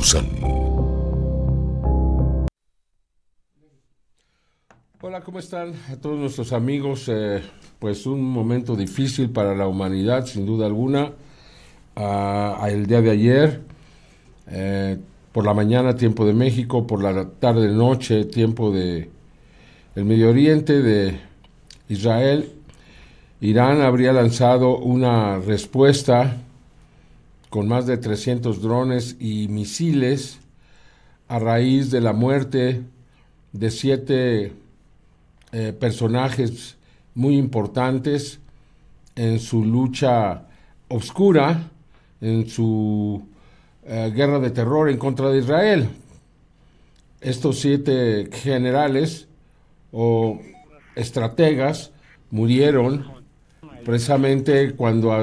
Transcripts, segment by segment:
Susan. Hola, ¿cómo están a todos nuestros amigos? Pues un momento difícil para la humanidad, sin duda alguna. El día de ayer, por la mañana, tiempo de México, por la tarde-noche, tiempo de el Medio Oriente, de Israel, Irán habría lanzado una respuesta con más de 300 drones y misiles a raíz de la muerte de 7 personajes muy importantes en su lucha oscura, en su guerra de terror en contra de Israel. Estos 7 generales o estrategas murieron precisamente cuando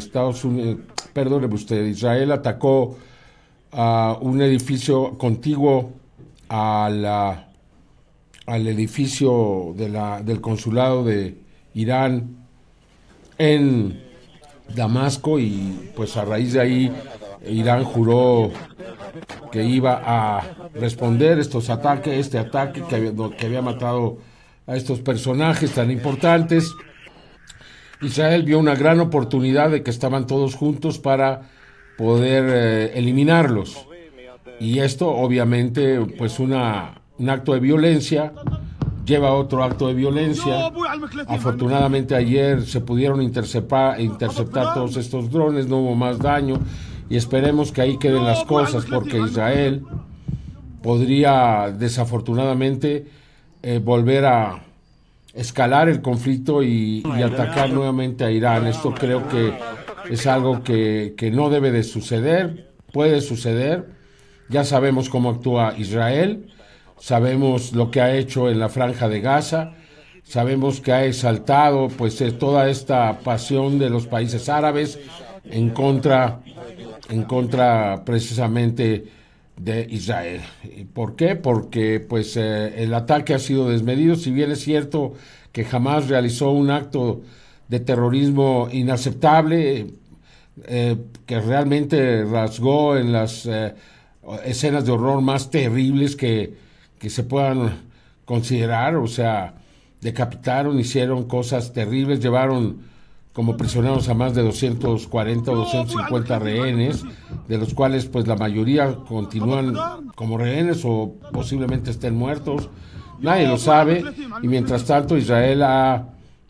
Israel atacó a un edificio contiguo al edificio del consulado de Irán en Damasco, y pues a raíz de ahí Irán juró que iba a responder este ataque que había matado a estos personajes tan importantes. Israel vio una gran oportunidad de que estaban todos juntos para poder eliminarlos, y esto obviamente pues un acto de violencia lleva a otro acto de violencia. Afortunadamente ayer se pudieron interceptar todos estos drones, no hubo más daño, y esperemos que ahí queden las cosas, porque Israel podría desafortunadamente volver a escalar el conflicto y atacar nuevamente a Irán. Esto creo que es algo que no debe de suceder, puede suceder. Ya sabemos cómo actúa Israel, sabemos lo que ha hecho en la Franja de Gaza, sabemos que ha exaltado pues toda esta pasión de los países árabes en contra precisamente de Israel. ¿Por qué? Porque pues el ataque ha sido desmedido. Si bien es cierto que jamás realizó un acto de terrorismo inaceptable, que realmente rasgó en las escenas de horror más terribles que se puedan considerar. O sea, decapitaron, hicieron cosas terribles, llevaron como prisioneros a más de 240 o 250 rehenes, de los cuales pues la mayoría continúan como rehenes o posiblemente estén muertos. Nadie lo sabe, y mientras tanto Israel ha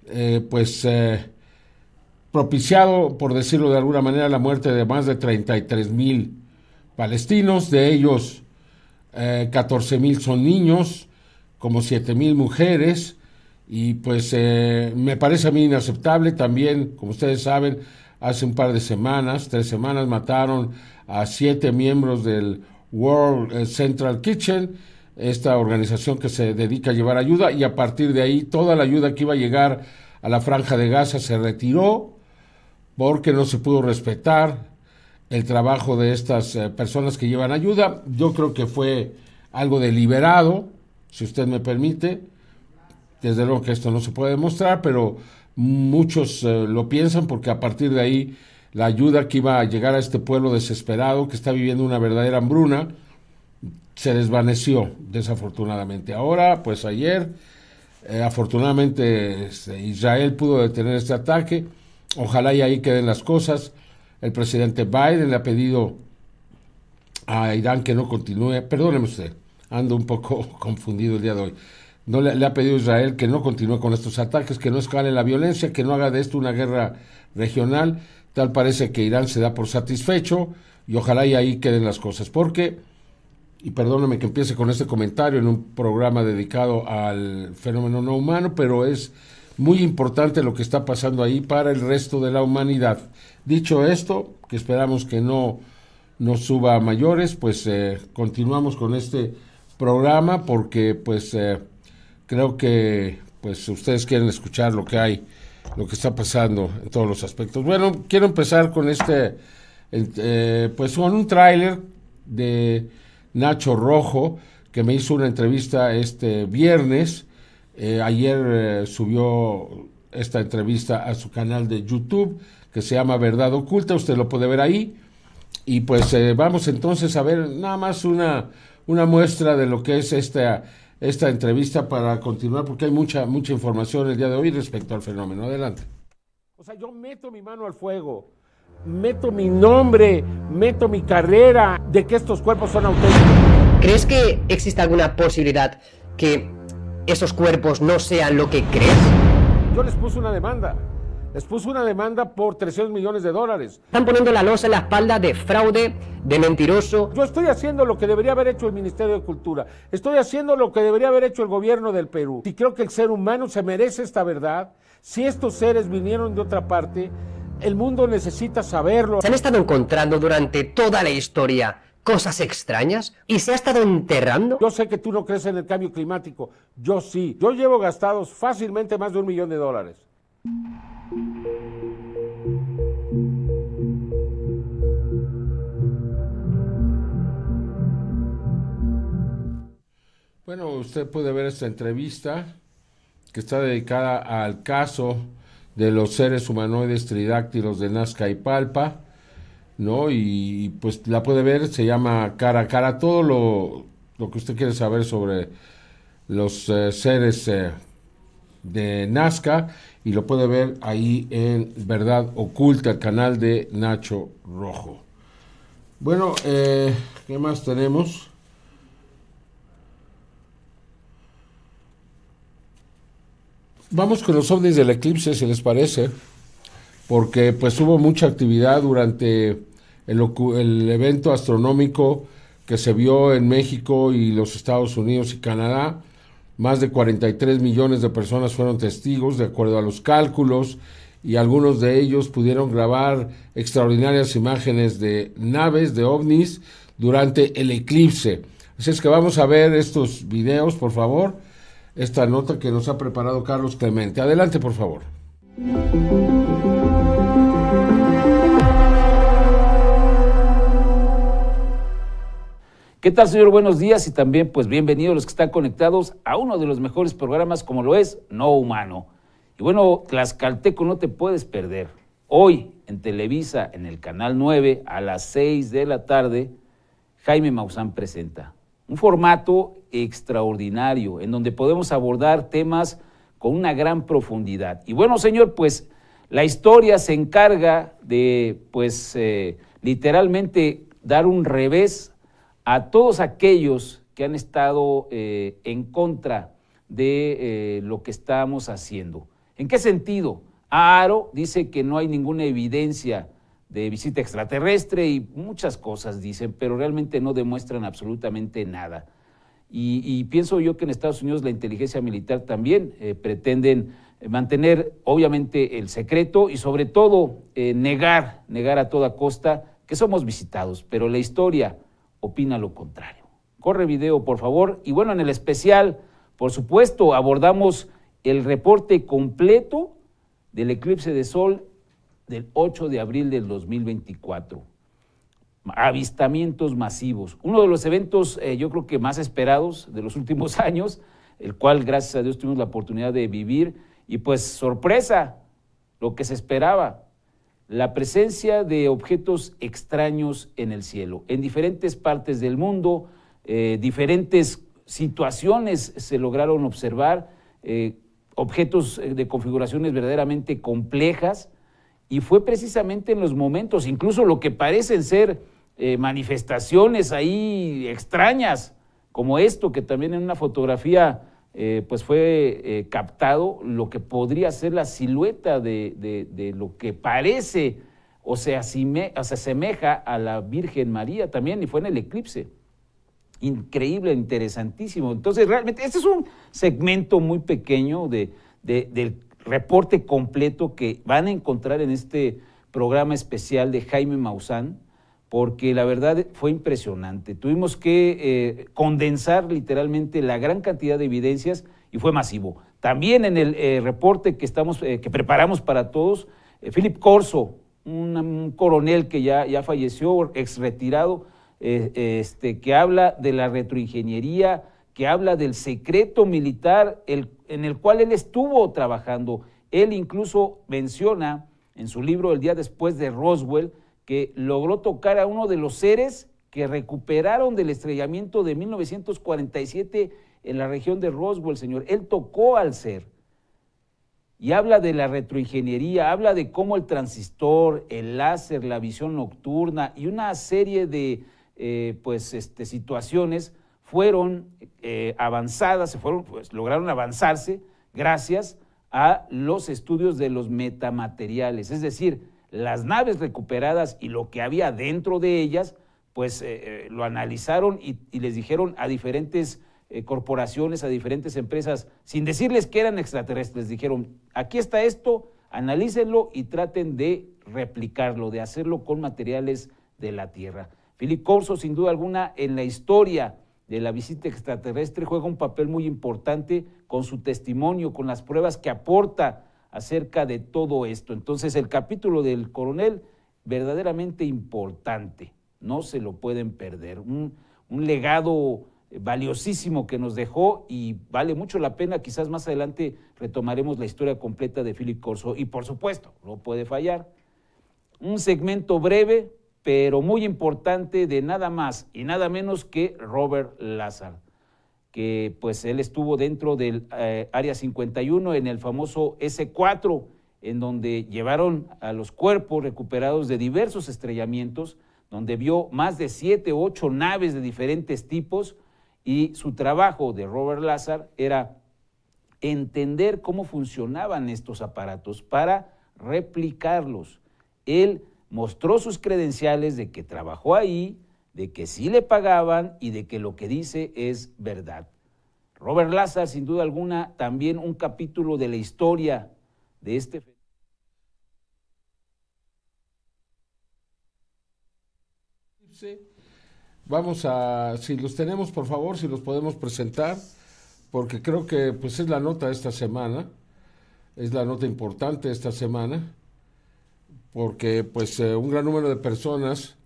propiciado, por decirlo de alguna manera, la muerte de más de 33,000 palestinos. De ellos 14,000 son niños, como 7,000 mujeres. Y pues me parece a mí inaceptable. También, como ustedes saben, hace un par de semanas, 3 semanas, mataron a 7 miembros del World Central Kitchen, esta organización que se dedica a llevar ayuda, y a partir de ahí toda la ayuda que iba a llegar a la Franja de Gaza se retiró porque no se pudo respetar el trabajo de estas personas que llevan ayuda. Yo creo que fue algo deliberado, si usted me permite. Desde luego que esto no se puede demostrar, pero muchos lo piensan, porque a partir de ahí la ayuda que iba a llegar a este pueblo desesperado, que está viviendo una verdadera hambruna, se desvaneció desafortunadamente. Ahora, pues ayer, afortunadamente Israel pudo detener este ataque. Ojalá y ahí queden las cosas. El presidente Biden le ha pedido a Irán que no continúe. Perdóneme usted, ando un poco confundido el día de hoy. No le ha pedido a Israel que no continúe con estos ataques, que no escale la violencia, que no haga de esto una guerra regional. Tal parece que Irán se da por satisfecho, y ojalá y ahí queden las cosas, porque, y perdóname que empiece con este comentario en un programa dedicado al fenómeno no humano, pero es muy importante lo que está pasando ahí para el resto de la humanidad. Dicho esto, que esperamos que no suba a mayores, pues continuamos con este programa, porque pues creo que pues ustedes quieren escuchar lo que está pasando en todos los aspectos. Bueno, quiero empezar con pues con un tráiler de Nacho Rojo, que me hizo una entrevista este viernes. Ayer subió esta entrevista a su canal de YouTube, que se llama Verdad Oculta. Usted lo puede ver ahí. Y pues vamos entonces a ver nada más una muestra de lo que es esta entrevista para continuar, porque hay mucha información el día de hoy respecto al fenómeno. Adelante. O sea, yo meto mi mano al fuego, meto mi nombre, meto mi carrera de que estos cuerpos son auténticos. ¿Crees que existe alguna posibilidad que esos cuerpos no sean lo que crees? Yo les puse una demanda. Les puso una demanda por 300 millones de dólares. Están poniendo la losa en la espalda de fraude, de mentiroso. Yo estoy haciendo lo que debería haber hecho el Ministerio de Cultura. Estoy haciendo lo que debería haber hecho el gobierno del Perú. Y creo que el ser humano se merece esta verdad. Si estos seres vinieron de otra parte, el mundo necesita saberlo. Se han estado encontrando durante toda la historia cosas extrañas y se ha estado enterrando. Yo sé que tú no crees en el cambio climático. Yo sí. Yo llevo gastados fácilmente más de $1 millón. Bueno, usted puede ver esta entrevista que está dedicada al caso de los seres humanoides tridáctilos de Nazca y Palpa, ¿no? Y pues la puede ver, se llama Cara a Cara, todo lo que usted quiere saber sobre los seres de Nazca, y lo puede ver ahí en Verdad Oculta, el canal de Nacho Rojo. Bueno, ¿qué más tenemos? Vamos con los ovnis del eclipse, si les parece, porque pues hubo mucha actividad durante el evento astronómico que se vio en México y los Estados Unidos y Canadá. Más de 43 millones de personas fueron testigos, de acuerdo a los cálculos, y algunos de ellos pudieron grabar extraordinarias imágenes de naves, de ovnis, durante el eclipse. Así es que vamos a ver estos videos, por favor, esta nota que nos ha preparado Carlos Clemente. Adelante, por favor. ¿Qué tal, señor? Buenos días y también pues bienvenidos los que están conectados a uno de los mejores programas como lo es No Humano. Y bueno, Tlaxcalteco, no te puedes perder. Hoy en Televisa, en el Canal 9, a las 6 de la tarde, Jaime Maussan presenta un formato extraordinario en donde podemos abordar temas con una gran profundidad. Y bueno, señor, pues la historia se encarga de pues literalmente dar un revés a todos aquellos que han estado en contra de lo que estamos haciendo. ¿En qué sentido? AARO dice que no hay ninguna evidencia de visita extraterrestre y muchas cosas dicen, pero realmente no demuestran absolutamente nada. Y pienso yo que en Estados Unidos la inteligencia militar también pretenden mantener obviamente el secreto y sobre todo negar a toda costa que somos visitados, pero la historia opina lo contrario. Corre video, por favor. Y bueno, en el especial, por supuesto, abordamos el reporte completo del eclipse de sol del 8 de abril del 2024. Avistamientos masivos. Uno de los eventos, yo creo que más esperados de los últimos años, el cual, gracias a Dios, tuvimos la oportunidad de vivir. Y pues, sorpresa, lo que se esperaba. La presencia de objetos extraños en el cielo, en diferentes partes del mundo, diferentes situaciones se lograron observar, objetos de configuraciones verdaderamente complejas, y fue precisamente en los momentos, incluso lo que parecen ser manifestaciones ahí extrañas, como esto, que también en una fotografía pues fue captado lo que podría ser la silueta de lo que parece o se asemeja a la Virgen María también, y fue en el eclipse. Increíble, interesantísimo. Entonces, realmente, este es un segmento muy pequeño del reporte completo que van a encontrar en este programa especial de Jaime Maussan, porque la verdad fue impresionante. Tuvimos que condensar literalmente la gran cantidad de evidencias y fue masivo. También en el reporte que preparamos para todos, Philip Corso, un coronel que ya falleció, ex retirado, que habla de la retroingeniería, que habla del secreto militar en el cual él estuvo trabajando. Él incluso menciona en su libro El día después de Roswell que logró tocar a uno de los seres que recuperaron del estrellamiento de 1947 en la región de Roswell, señor. Él tocó al ser. Y habla de la retroingeniería, habla de cómo el transistor, el láser, la visión nocturna y una serie de situaciones fueron avanzadas, lograron avanzarse gracias a los estudios de los metamateriales, es decir, las naves recuperadas y lo que había dentro de ellas, pues lo analizaron y les dijeron a diferentes corporaciones, a diferentes empresas, sin decirles que eran extraterrestres, dijeron, aquí está esto, analícenlo y traten de replicarlo, de hacerlo con materiales de la Tierra. Philip Corso, sin duda alguna, en la historia de la visita extraterrestre juega un papel muy importante con su testimonio, con las pruebas que aporta acerca de todo esto. Entonces, el capítulo del coronel, verdaderamente importante, no se lo pueden perder, un legado valiosísimo que nos dejó y vale mucho la pena. Quizás más adelante retomaremos la historia completa de Philip Corso y, por supuesto, no puede fallar un segmento breve pero muy importante de nada más y nada menos que Robert Lazar, que pues él estuvo dentro del Área 51 en el famoso S4, en donde llevaron a los cuerpos recuperados de diversos estrellamientos, donde vio más de 7 u 8 naves de diferentes tipos, y su trabajo de Robert Lazar era entender cómo funcionaban estos aparatos para replicarlos. Él mostró sus credenciales de que trabajó ahí, de que sí le pagaban y de que lo que dice es verdad. Robert Lazar, sin duda alguna, también un capítulo de la historia de este fenómeno. Vamos a, si los tenemos, por favor, si los podemos presentar, porque creo que pues es la nota de esta semana, es la nota importante de esta semana, porque pues un gran número de personas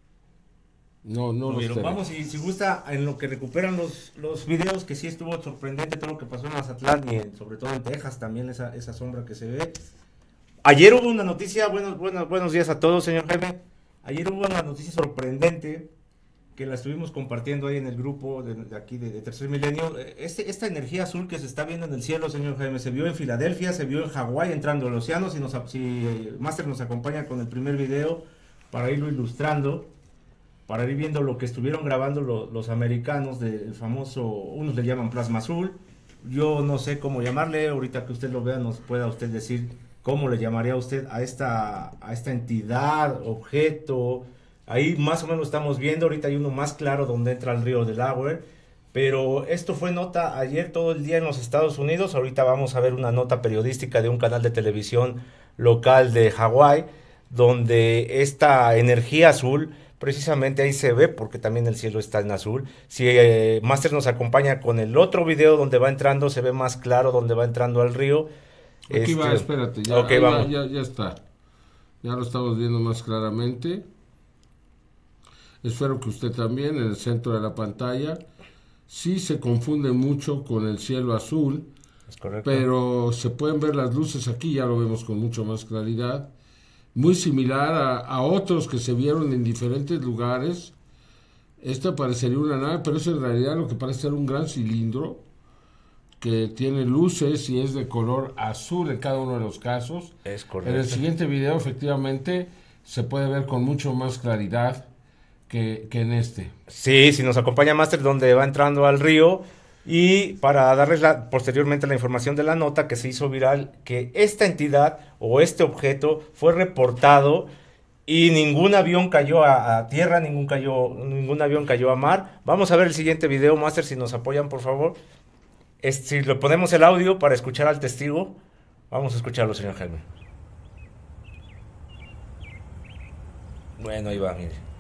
no los tenemos. Vamos, si gusta, en lo que recuperan los videos, que sí estuvo sorprendente todo lo que pasó en Mazatlán y sobre todo en Texas, también esa sombra que se ve. Ayer hubo una noticia, buenos días a todos, señor Jaime. Ayer hubo una noticia sorprendente que la estuvimos compartiendo ahí en el grupo de aquí de Tercer Milenio. Esta energía azul que se está viendo en el cielo, señor Jaime, se vio en Filadelfia, se vio en Hawái entrando al océano. Si Master nos acompaña con el primer video para irlo ilustrando, para ir viendo lo que estuvieron grabando los americanos del famoso, unos le llaman plasma azul, yo no sé cómo llamarle, ahorita que usted lo vea nos pueda usted decir cómo le llamaría usted a esta entidad, objeto. Ahí más o menos estamos viendo, ahorita hay uno más claro donde entra el río Delaware, pero esto fue nota ayer todo el día en los Estados Unidos. Ahorita vamos a ver una nota periodística de un canal de televisión local de Hawái, donde esta energía azul, precisamente ahí se ve, porque también el cielo está en azul. Si Master nos acompaña con el otro video donde va entrando, se ve más claro donde va entrando al río. Aquí va, espérate, ya, okay, vamos. Ya está, ya lo estamos viendo más claramente. Espero que usted también, en el centro de la pantalla. Sí se confunde mucho con el cielo azul, es correcto, pero se pueden ver las luces aquí, ya lo vemos con mucho más claridad. Muy similar a otros que se vieron en diferentes lugares. Esta parecería una nave, pero es en realidad lo que parece ser un gran cilindro que tiene luces y es de color azul en cada uno de los casos. Es correcto. En el siguiente video, efectivamente, se puede ver con mucho más claridad que en este. Sí, si nos acompaña Master donde va entrando al río, y para darles posteriormente la información de la nota que se hizo viral, que esta entidad o este objeto fue reportado y ningún avión cayó a tierra, ningún avión cayó a mar. Vamos a ver el siguiente video, Master, si nos apoyan, por favor. Si le ponemos el audio para escuchar al testigo, vamos a escucharlo, señor Jaime. Bueno, ahí va, mire.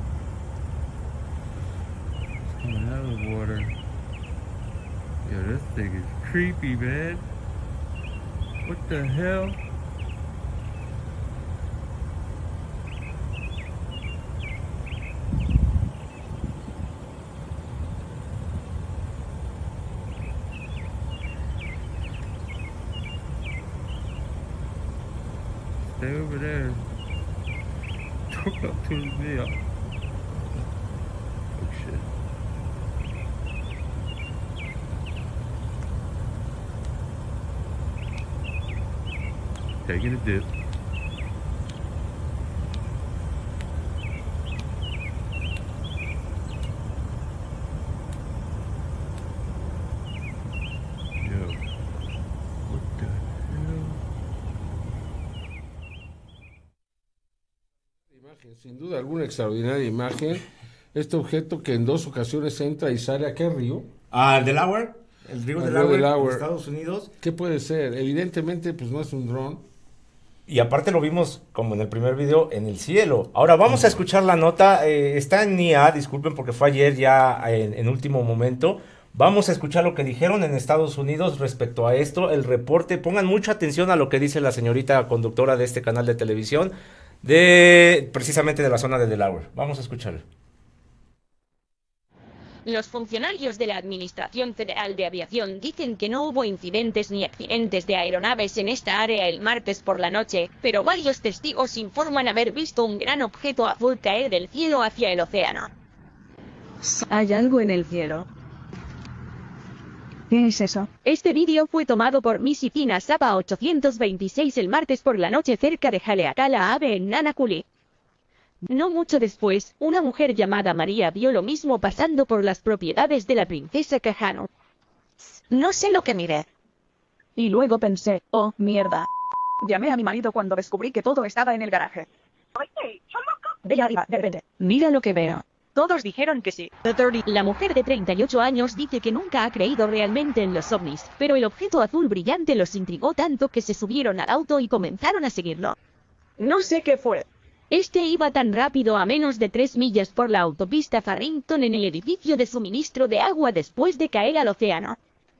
Coming out of the water. Yeah, this thing is creepy, man. What the hell? Stay over there. Don't go to me. Oh shit. Taking a dip. Yo. What the hell? Imagen, sin duda alguna extraordinaria imagen. Este objeto que en 2 ocasiones entra y sale a qué río. Ah, Delaware, el río El río Delaware, Delaware. en Estados Unidos. ¿Qué puede ser? Evidentemente, pues no es un dron. Y aparte lo vimos, como en el primer video, en el cielo. Ahora vamos a escuchar la nota. Está en IA, disculpen porque fue ayer ya en último momento. Vamos a escuchar lo que dijeron en Estados Unidos respecto a esto, el reporte. Pongan mucha atención a lo que dice la señorita conductora de este canal de televisión, precisamente de la zona de Delaware. Vamos a escucharlo. Los funcionarios de la Administración Federal de Aviación dicen que no hubo incidentes ni accidentes de aeronaves en esta área el martes por la noche, pero varios testigos informan haber visto un gran objeto azul caer del cielo hacia el océano. ¿Hay algo en el cielo? ¿Qué es eso? Este vídeo fue tomado por Mississippi Sapa 826 el martes por la noche cerca de Haleakala Ave en Nanakuli. No mucho después, una mujer llamada María vio lo mismo pasando por las propiedades de la princesa Kahano. No sé lo que miré. Y luego pensé, oh, mierda. Llamé a mi marido cuando descubrí que todo estaba en el garaje. Ve arriba, de repente. Mira lo que veo. Todos dijeron que sí. La mujer de 38 años dice que nunca ha creído realmente en los ovnis, pero el objeto azul brillante los intrigó tanto que se subieron al auto y comenzaron a seguirlo. No sé qué fue. Este iba tan rápido a menos de 3 millas por la autopista Farrington en el edificio de suministro de agua después de caer al océano.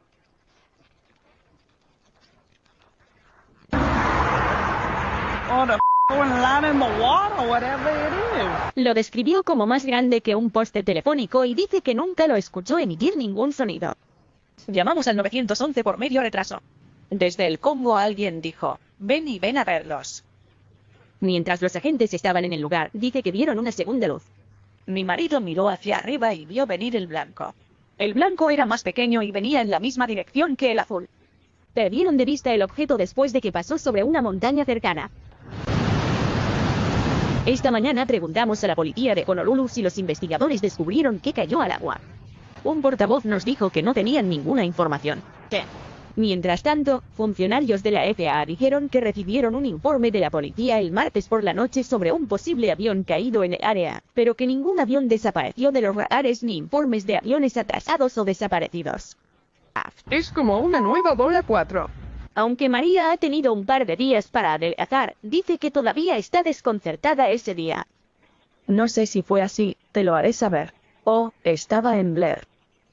Lo describió como más grande que un poste telefónico y dice que nunca lo escuchó emitir ningún sonido. Llamamos al 911 por medio retraso. Desde el Congo alguien dijo, ven y ven a verlos. Mientras los agentes estaban en el lugar, dice que vieron una segunda luz. Mi marido miró hacia arriba y vio venir el blanco. El blanco era más pequeño y venía en la misma dirección que el azul. Perdieron de vista el objeto después de que pasó sobre una montaña cercana. Esta mañana preguntamos a la policía de Honolulu si los investigadores descubrieron que cayó al agua. Un portavoz nos dijo que no tenían ninguna información. ¿Qué? Mientras tanto, funcionarios de la FAA dijeron que recibieron un informe de la policía el martes por la noche sobre un posible avión caído en el área, pero que ningún avión desapareció de los radares ni informes de aviones atrasados o desaparecidos. Es como una nueva bola 4. Aunque María ha tenido un par de días para adelgazar, dice que todavía está desconcertada ese día. No sé si fue así, te lo haré saber. Oh, estaba en Blair.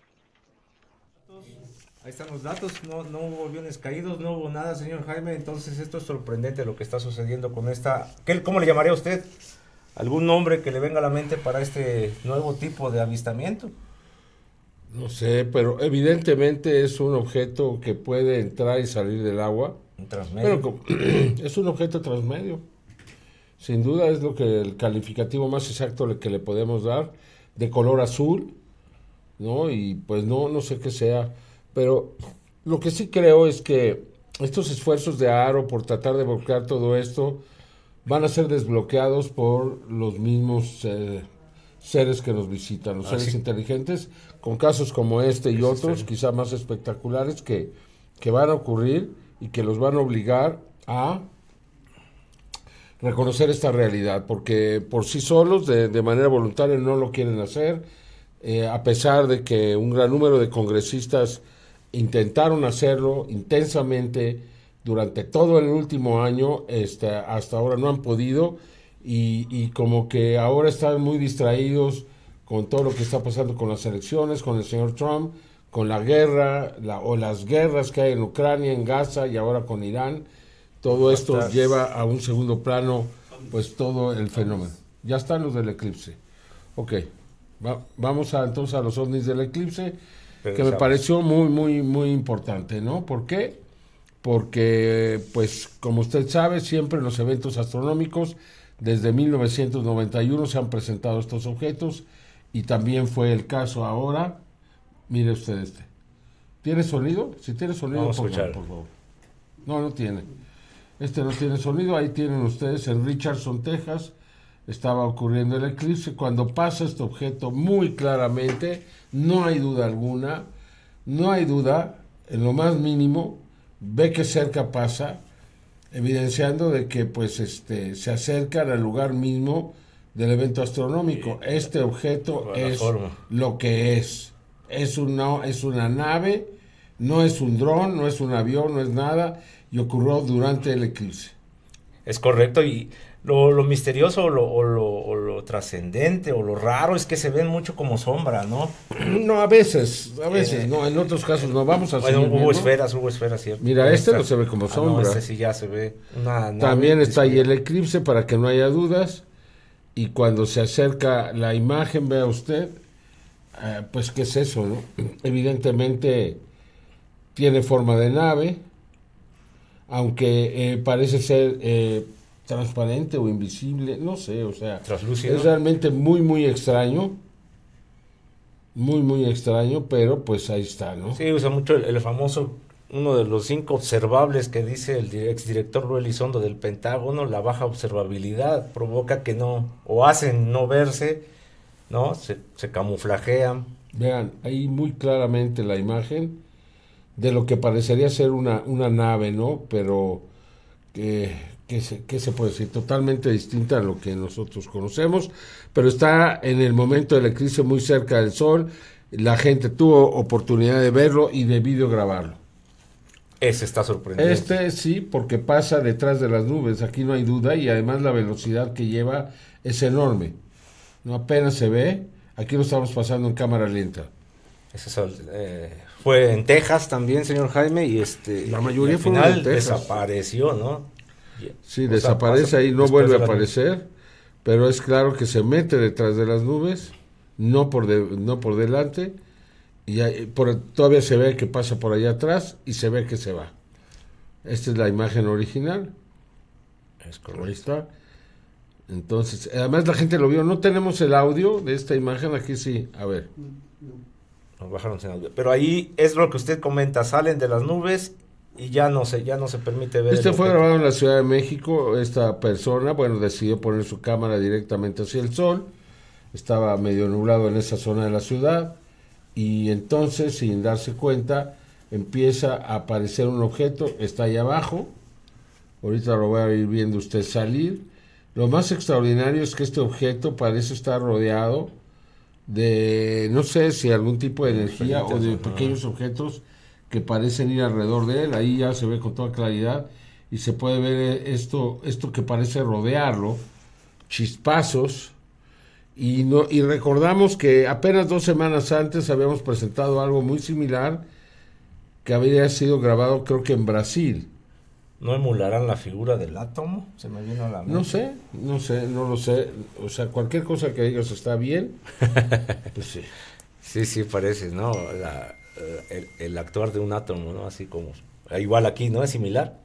Ahí están los datos, no hubo aviones caídos, no hubo nada, señor Jaime. Entonces esto es sorprendente lo que está sucediendo con esta... ¿Cómo le llamaría a usted? ¿Algún nombre que le venga a la mente para este nuevo tipo de avistamiento? No sé, pero evidentemente es un objeto que puede entrar y salir del agua. Un transmedio. Pero es un objeto transmedio. Sin duda es lo que el calificativo más exacto que le podemos dar, de color azul, ¿no? Y pues no sé qué sea. Pero lo que sí creo es que estos esfuerzos de AARO por tratar de bloquear todo esto van a ser desbloqueados por los mismos seres que nos visitan, los seres inteligentes, con casos como este y otros, quizá más espectaculares, que van a ocurrir y que los van a obligar a reconocer esta realidad, porque por sí solos, de manera voluntaria, no lo quieren hacer, a pesar de que un gran número de congresistas intentaron hacerlo intensamente durante todo el último año, hasta ahora no han podido, y como que ahora están muy distraídos con todo lo que está pasando con las elecciones, con el señor Trump, con la guerra o las guerras que hay en Ucrania, en Gaza y ahora con Irán, todo esto lleva a un segundo plano pues todo el fenómeno. Ya están los del eclipse. Ok, vamos entonces a los ovnis del eclipse, que me pareció muy importante, ¿no? ¿Por qué? Porque, pues, como usted sabe, siempre en los eventos astronómicos, desde 1991 se han presentado estos objetos, y también fue el caso ahora. Mire usted este. ¿Tiene sonido? Si tiene sonido, vamos a escuchar. Por favor. No tiene. Este no tiene sonido. Ahí tienen ustedes en Richardson, Texas. Estaba ocurriendo el eclipse. Cuando pasa este objeto muy claramente, no hay duda alguna, no hay duda, en lo más mínimo, ve que cerca pasa, evidenciando de que pues se acercan al lugar mismo del evento astronómico. Este objeto es lo que es una nave, no es un dron, no es un avión, no es nada, y ocurrió durante el eclipse. Es correcto, y lo misterioso o lo trascendente o lo raro es que se ven mucho como sombra, ¿no? No, a veces no, en otros casos no. Vamos a seguir hubo esferas, ¿cierto? Mira, este no se ve como sombra. No, este sí ya se ve. También está ahí el eclipse, para que no haya dudas, y cuando se acerca la imagen, vea usted, pues qué es eso, ¿no? Evidentemente tiene forma de nave, aunque parece ser transparente o invisible, no sé, o sea, translúcido. Es realmente muy extraño, muy extraño, pero pues ahí está, ¿no? Sí, usa mucho el famoso, uno de los 5 observables que dice el exdirector Luis Elizondo del Pentágono: la baja observabilidad provoca que no, o hacen no verse, ¿no? Se camuflajean. Vean, ahí muy claramente la imagen de lo que parecería ser una nave, ¿no? Pero ¿qué se puede decir? Totalmente distinta a lo que nosotros conocemos, pero está en el momento del eclipse muy cerca del Sol. La gente tuvo oportunidad de verlo y de videograbarlo. Ese está sorprendente. Sí, porque pasa detrás de las nubes, aquí no hay duda, y además la velocidad que lleva es enorme. No apenas se ve, aquí lo estamos pasando en cámara lenta. Fue en Texas también, señor Jaime, y la mayoría al final desapareció, ¿no? Sí, desaparece ahí, no vuelve a aparecer, pero es claro que se mete detrás de las nubes, no por delante, y todavía se ve que pasa por allá atrás y se ve que se va. Esta es la imagen original. Es correcto. Ahí está. Entonces, además la gente lo vio. No tenemos el audio de esta imagen, aquí sí, a ver. Nos bajaron sin audio. Pero ahí es lo que usted comenta, salen de las nubes y ya no se permite ver. Fue grabado en la Ciudad de México. Esta persona, decidió poner su cámara directamente hacia el sol. Estaba medio nublado en esa zona de la ciudad, y entonces, sin darse cuenta, empieza a aparecer un objeto. Está ahí abajo. Ahorita lo va a ir viendo usted salir. Lo más extraordinario es que este objeto parece estar rodeado de, no sé si algún tipo de energía o de pequeños objetos que parecen ir alrededor de él. Ahí ya se ve con toda claridad y se puede ver esto que parece rodearlo, chispazos. Y recordamos que apenas 2 semanas antes habíamos presentado algo muy similar que había sido grabado, creo que en Brasil. ¿No emularán la figura del átomo? Se me vino a la mente. No lo sé. O sea, cualquier cosa que digas está bien. Pues sí. Sí, parece, ¿no? El actuar de un átomo, ¿no? Así como... Igual aquí, ¿no? ¿Es similar?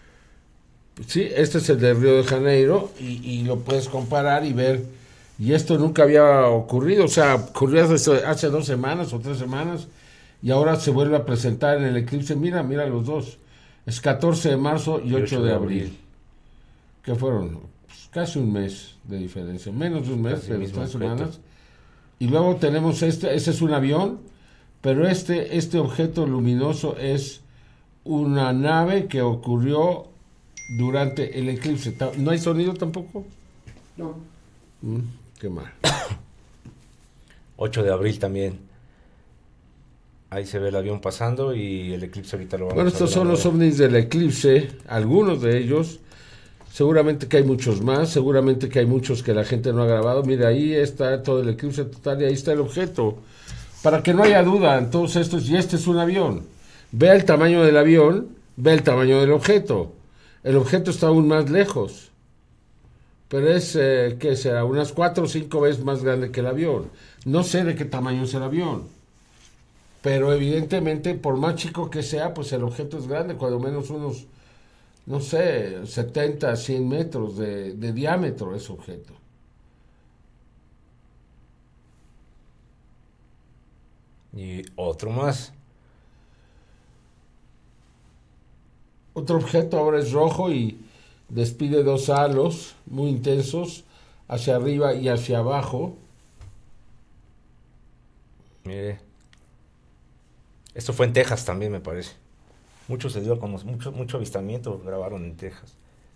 Sí, este es el de Río de Janeiro y lo puedes comparar y ver. Y esto nunca había ocurrido. O sea, ocurrió hace 2 semanas o 3 semanas y ahora se vuelve a presentar en el eclipse. Mira los dos. Es 14 de marzo y 8 de abril. ¿Qué fueron? Pues casi un mes de diferencia. Menos de un mes, de 3 semanas. Y luego tenemos ese es un avión, pero este objeto luminoso es una nave que ocurrió durante el eclipse. ¿No hay sonido tampoco? No. Qué mal. 8 de abril también. Ahí se ve el avión pasando y el eclipse ahorita lo vamos a ver. Estos son los ovnis del eclipse, algunos de ellos. Seguramente que hay muchos más, seguramente que hay muchos que la gente no ha grabado. Mira, ahí está todo el eclipse total y ahí está el objeto. para que no haya duda en todos estos, y este es un avión. Vea el tamaño del avión, vea el tamaño del objeto. El objeto está aún más lejos, pero es, ¿qué será? Unas 4 o 5 veces más grande que el avión. No sé de qué tamaño es el avión, pero evidentemente, por más chico que sea, pues el objeto es grande, cuando menos unos, no sé, 70, 100 metros de diámetro ese objeto. Y otro más. Otro objeto ahora es rojo y despide 2 halos muy intensos hacia arriba y hacia abajo. Mire. Esto fue en Texas también, me parece. Mucho se dio como mucho avistamiento grabaron en Texas.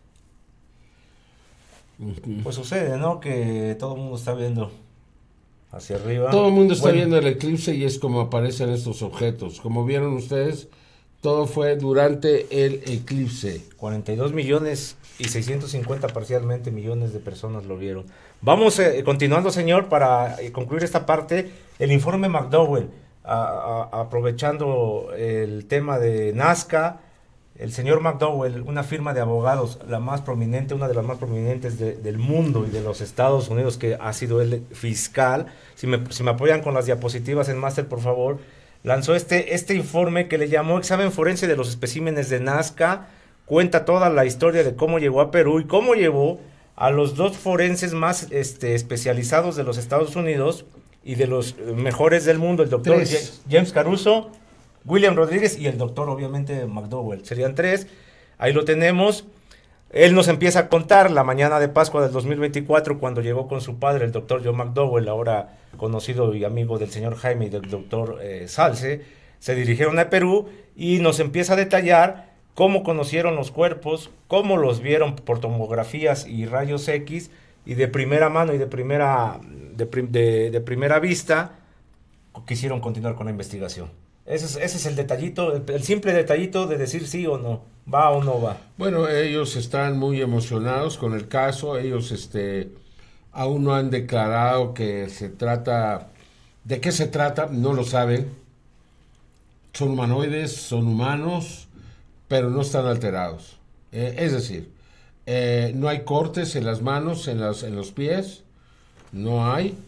Pues sucede, ¿no? Que todo el mundo está viendo hacia arriba. Todo el mundo está Bueno, viendo el eclipse y es como aparecen estos objetos. Como vieron ustedes, todo fue durante el eclipse. 42 millones y 650 parcialmente millones de personas lo vieron. Vamos continuando, señor, para concluir esta parte, el informe McDowell, aprovechando el tema de Nazca. El señor McDowell, una firma de abogados, la más prominente, una de las más prominentes del mundo y de los Estados Unidos, que ha sido el fiscal. Si me apoyan con las diapositivas en máster, por favor. Lanzó este informe que le llamó Examen Forense de los Especímenes de Nazca. Cuenta toda la historia de cómo llegó a Perú y cómo llevó a los 2 forenses más especializados de los Estados Unidos y de los mejores del mundo, el doctor James Caruso, William Rodríguez y el doctor, obviamente, McDowell. Serían 3. Ahí lo tenemos. Él nos empieza a contar la mañana de Pascua del 2024, cuando llegó con su padre, el doctor John McDowell, ahora conocido y amigo del señor Jaime y del doctor Salce. Se dirigieron a Perú y nos empieza a detallar cómo conocieron los cuerpos, cómo los vieron por tomografías y rayos X, y de primera mano y de primera vista quisieron continuar con la investigación. Ese es el detallito, el simple detallito de decir sí o no, va o no va. Bueno, ellos están muy emocionados con el caso. Ellos aún no han declarado que se trata. ¿De qué se trata? No lo saben. Son humanoides, son humanos, pero no están alterados. Es decir, no hay cortes en las manos, en los pies, no hay.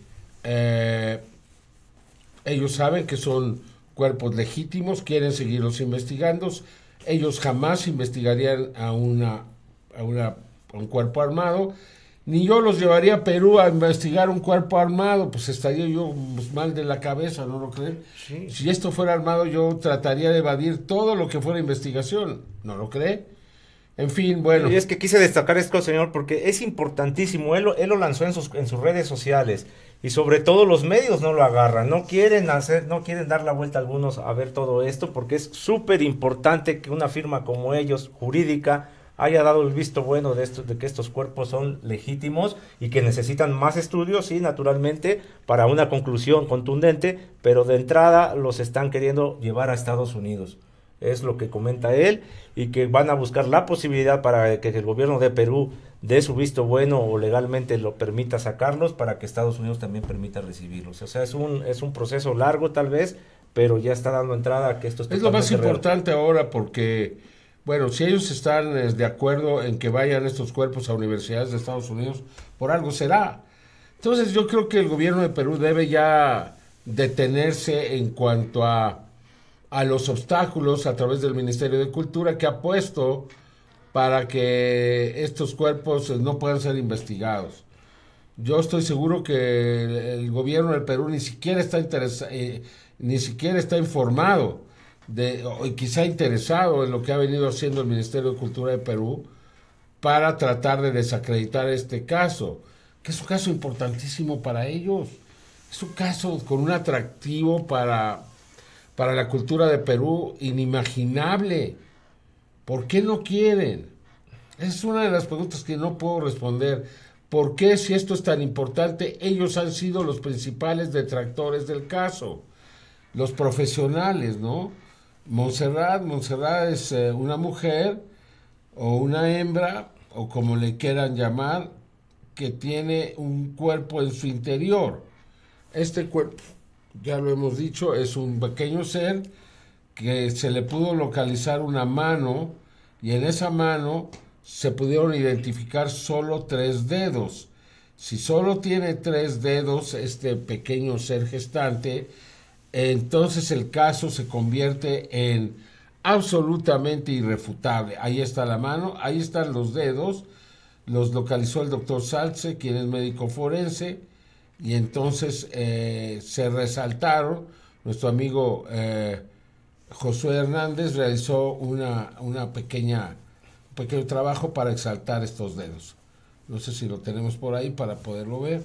Ellos saben que son cuerpos legítimos, quieren seguirlos investigando. Ellos jamás investigarían a un cuerpo armado, ni yo los llevaría a Perú a investigar un cuerpo armado, pues estaría yo mal de la cabeza, ¿no lo creen? Sí. Si esto fuera armado, yo trataría de evadir todo lo que fuera investigación, ¿no lo cree? En fin, bueno. Y es que quise destacar esto, señor, porque es importantísimo. Él lo lanzó en sus redes sociales, y sobre todo los medios no lo agarran, no quieren dar la vuelta a algunos a ver todo esto, porque es súper importante que una firma como ellos, jurídica, haya dado el visto bueno de que estos cuerpos son legítimos y que necesitan más estudios, sí, naturalmente, para una conclusión contundente, pero de entrada los están queriendo llevar a Estados Unidos. Es lo que comenta él, y que van a buscar la posibilidad para que el gobierno de Perú dé su visto bueno o legalmente lo permita sacarlos, para que Estados Unidos también permita recibirlos. O sea, es un proceso largo tal vez, pero ya está dando entrada a que esto es lo más importante ahora, porque, bueno, si ellos están de acuerdo en que vayan estos cuerpos a universidades de Estados Unidos, por algo será. Entonces yo creo que el gobierno de Perú debe ya detenerse en cuanto a los obstáculos a través del Ministerio de Cultura, que ha puesto para que estos cuerpos no puedan ser investigados. Yo estoy seguro que el gobierno del Perú ni siquiera está ni siquiera está informado o quizá interesado en lo que ha venido haciendo el Ministerio de Cultura de Perú para tratar de desacreditar este caso, que es un caso importantísimo para ellos. Es un caso con un atractivo para la cultura de Perú inimaginable. ¿Por qué no quieren? Esa es una de las preguntas que no puedo responder. ¿Por qué, si esto es tan importante, ellos han sido los principales detractores del caso? Los profesionales, ¿no? Montserrat es una mujer o una hembra, o como le quieran llamar, que tiene un cuerpo en su interior. Este cuerpo ya lo hemos dicho, es un pequeño ser que se le pudo localizar una mano y en esa mano se pudieron identificar solo 3 dedos. Si solo tiene 3 dedos este pequeño ser gestante, entonces el caso se convierte en absolutamente irrefutable. Ahí está la mano, ahí están los dedos, los localizó el doctor Salce, quien es médico forense, y entonces se resaltaron. Nuestro amigo Josué Hernández realizó un pequeño trabajo para exaltar estos dedos. No sé si lo tenemos por ahí para poderlo ver.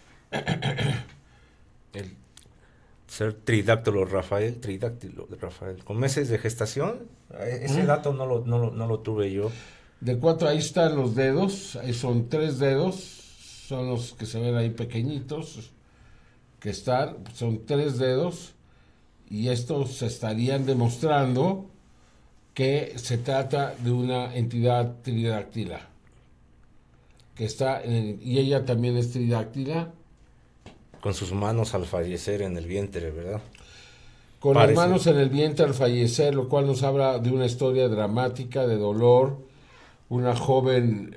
El ser tridáctilo Rafael, con meses de gestación. Ese dato no lo tuve yo. De 4, ahí están los dedos, ahí son 3 dedos, son los que se ven ahí pequeñitos, son 3 dedos, y estos estarían demostrando que se trata de una entidad tridáctila, y ella también es tridáctila. Con sus manos al fallecer en el vientre, ¿verdad? Con las manos en el vientre al fallecer, lo cual nos habla de una historia dramática, de dolor. Una joven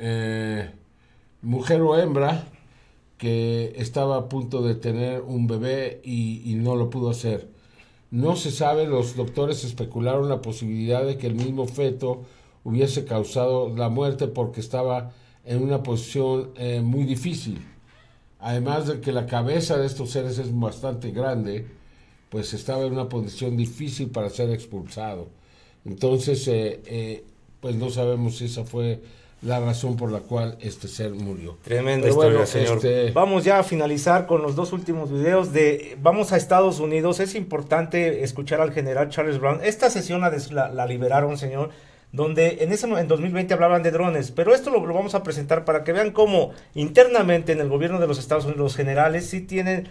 mujer o hembra que estaba a punto de tener un bebé y no lo pudo hacer. No se sabe, los doctores especularon la posibilidad de que el mismo feto hubiese causado la muerte porque estaba en una posición muy difícil. Además de que la cabeza de estos seres es bastante grande, pues estaba en una posición difícil para ser expulsado. Entonces, pues no sabemos si esa fue la razón por la cual este ser murió. Tremenda historia, señor. Vamos ya a finalizar con los 2 últimos videos vamos a Estados Unidos. Es importante escuchar al general Charles Brown. Esta sesión la liberaron, señor, donde en 2020 hablaban de drones, pero esto lo vamos a presentar para que vean cómo internamente en el gobierno de los Estados Unidos los generales sí tienen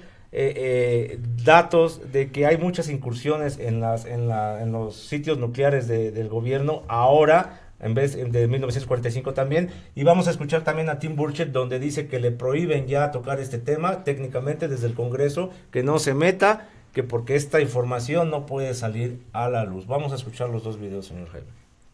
datos de que hay muchas incursiones en los sitios nucleares del gobierno ahora, en vez de 1945 también, y vamos a escuchar también a Tim Burchett, donde dice que le prohíben ya tocar este tema técnicamente desde el Congreso, que no se meta, que porque esta información no puede salir a la luz. Vamos a escuchar los 2 videos, señor Jaime.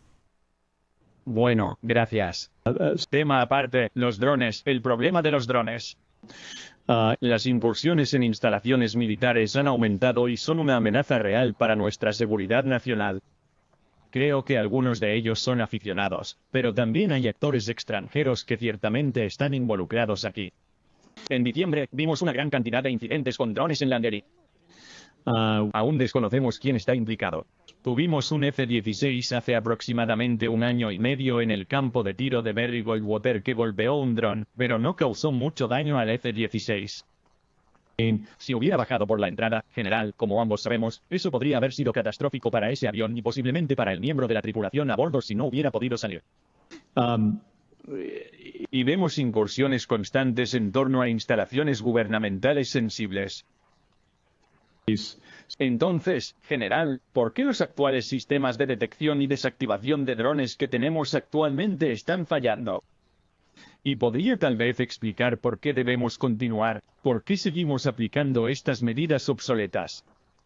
Bueno, gracias. Tema aparte, los drones, el problema de los drones. Las incursiones en instalaciones militares han aumentado y son una amenaza real para nuestra seguridad nacional. Creo que algunos de ellos son aficionados, pero también hay actores extranjeros que ciertamente están involucrados aquí. En diciembre vimos una gran cantidad de incidentes con drones en Landery. Aún desconocemos quién está implicado. Tuvimos un F-16 hace aproximadamente 1 año y medio en el campo de tiro de Berry Goldwater que golpeó un dron, pero no causó mucho daño al F-16. Si hubiera bajado por la entrada, general, como ambos sabemos, eso podría haber sido catastrófico para ese avión y posiblemente para el miembro de la tripulación a bordo si no hubiera podido salir. Y vemos incursiones constantes en torno a instalaciones gubernamentales sensibles. Entonces, general, ¿por qué los actuales sistemas de detección y desactivación de drones que tenemos actualmente están fallando? Y podría tal vez explicar por qué debemos continuar, por qué seguimos aplicando estas medidas obsoletas.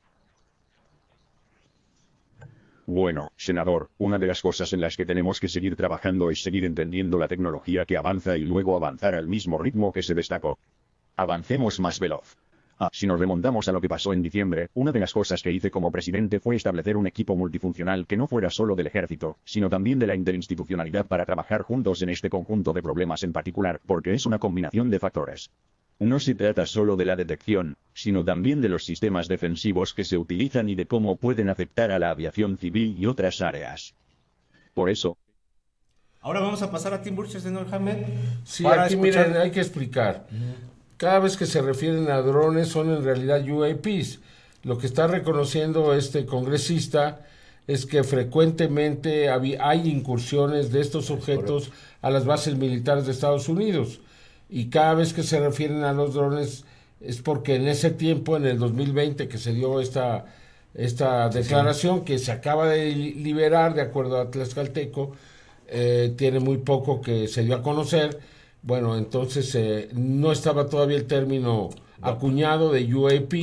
Bueno, senador, una de las cosas en las que tenemos que seguir trabajando es seguir entendiendo la tecnología que avanza y luego avanzar al mismo ritmo que se destacó. Avancemos más veloz. Si nos remontamos a lo que pasó en diciembre, una de las cosas que hice como presidente fue establecer un equipo multifuncional que no fuera solo del ejército, sino también de la interinstitucionalidad para trabajar juntos en este conjunto de problemas en particular, porque es una combinación de factores. No se trata solo de la detección, sino también de los sistemas defensivos que se utilizan y de cómo pueden afectar a la aviación civil y otras áreas. Por eso... Ahora vamos a pasar a Tim Burchett, señor Jaime. Sí, aquí miren, hay que explicar. Cada vez que se refieren a drones son en realidad UAPs. Lo que está reconociendo este congresista es que frecuentemente hay incursiones de estos objetos a las bases militares de Estados Unidos. Y cada vez que se refieren a los drones es porque en ese tiempo, en el 2020, que se dio esta declaración que se acaba de liberar de acuerdo a Tlaxcalteco, tiene muy poco que se dio a conocer. Bueno, entonces no estaba todavía el término acuñado de UAP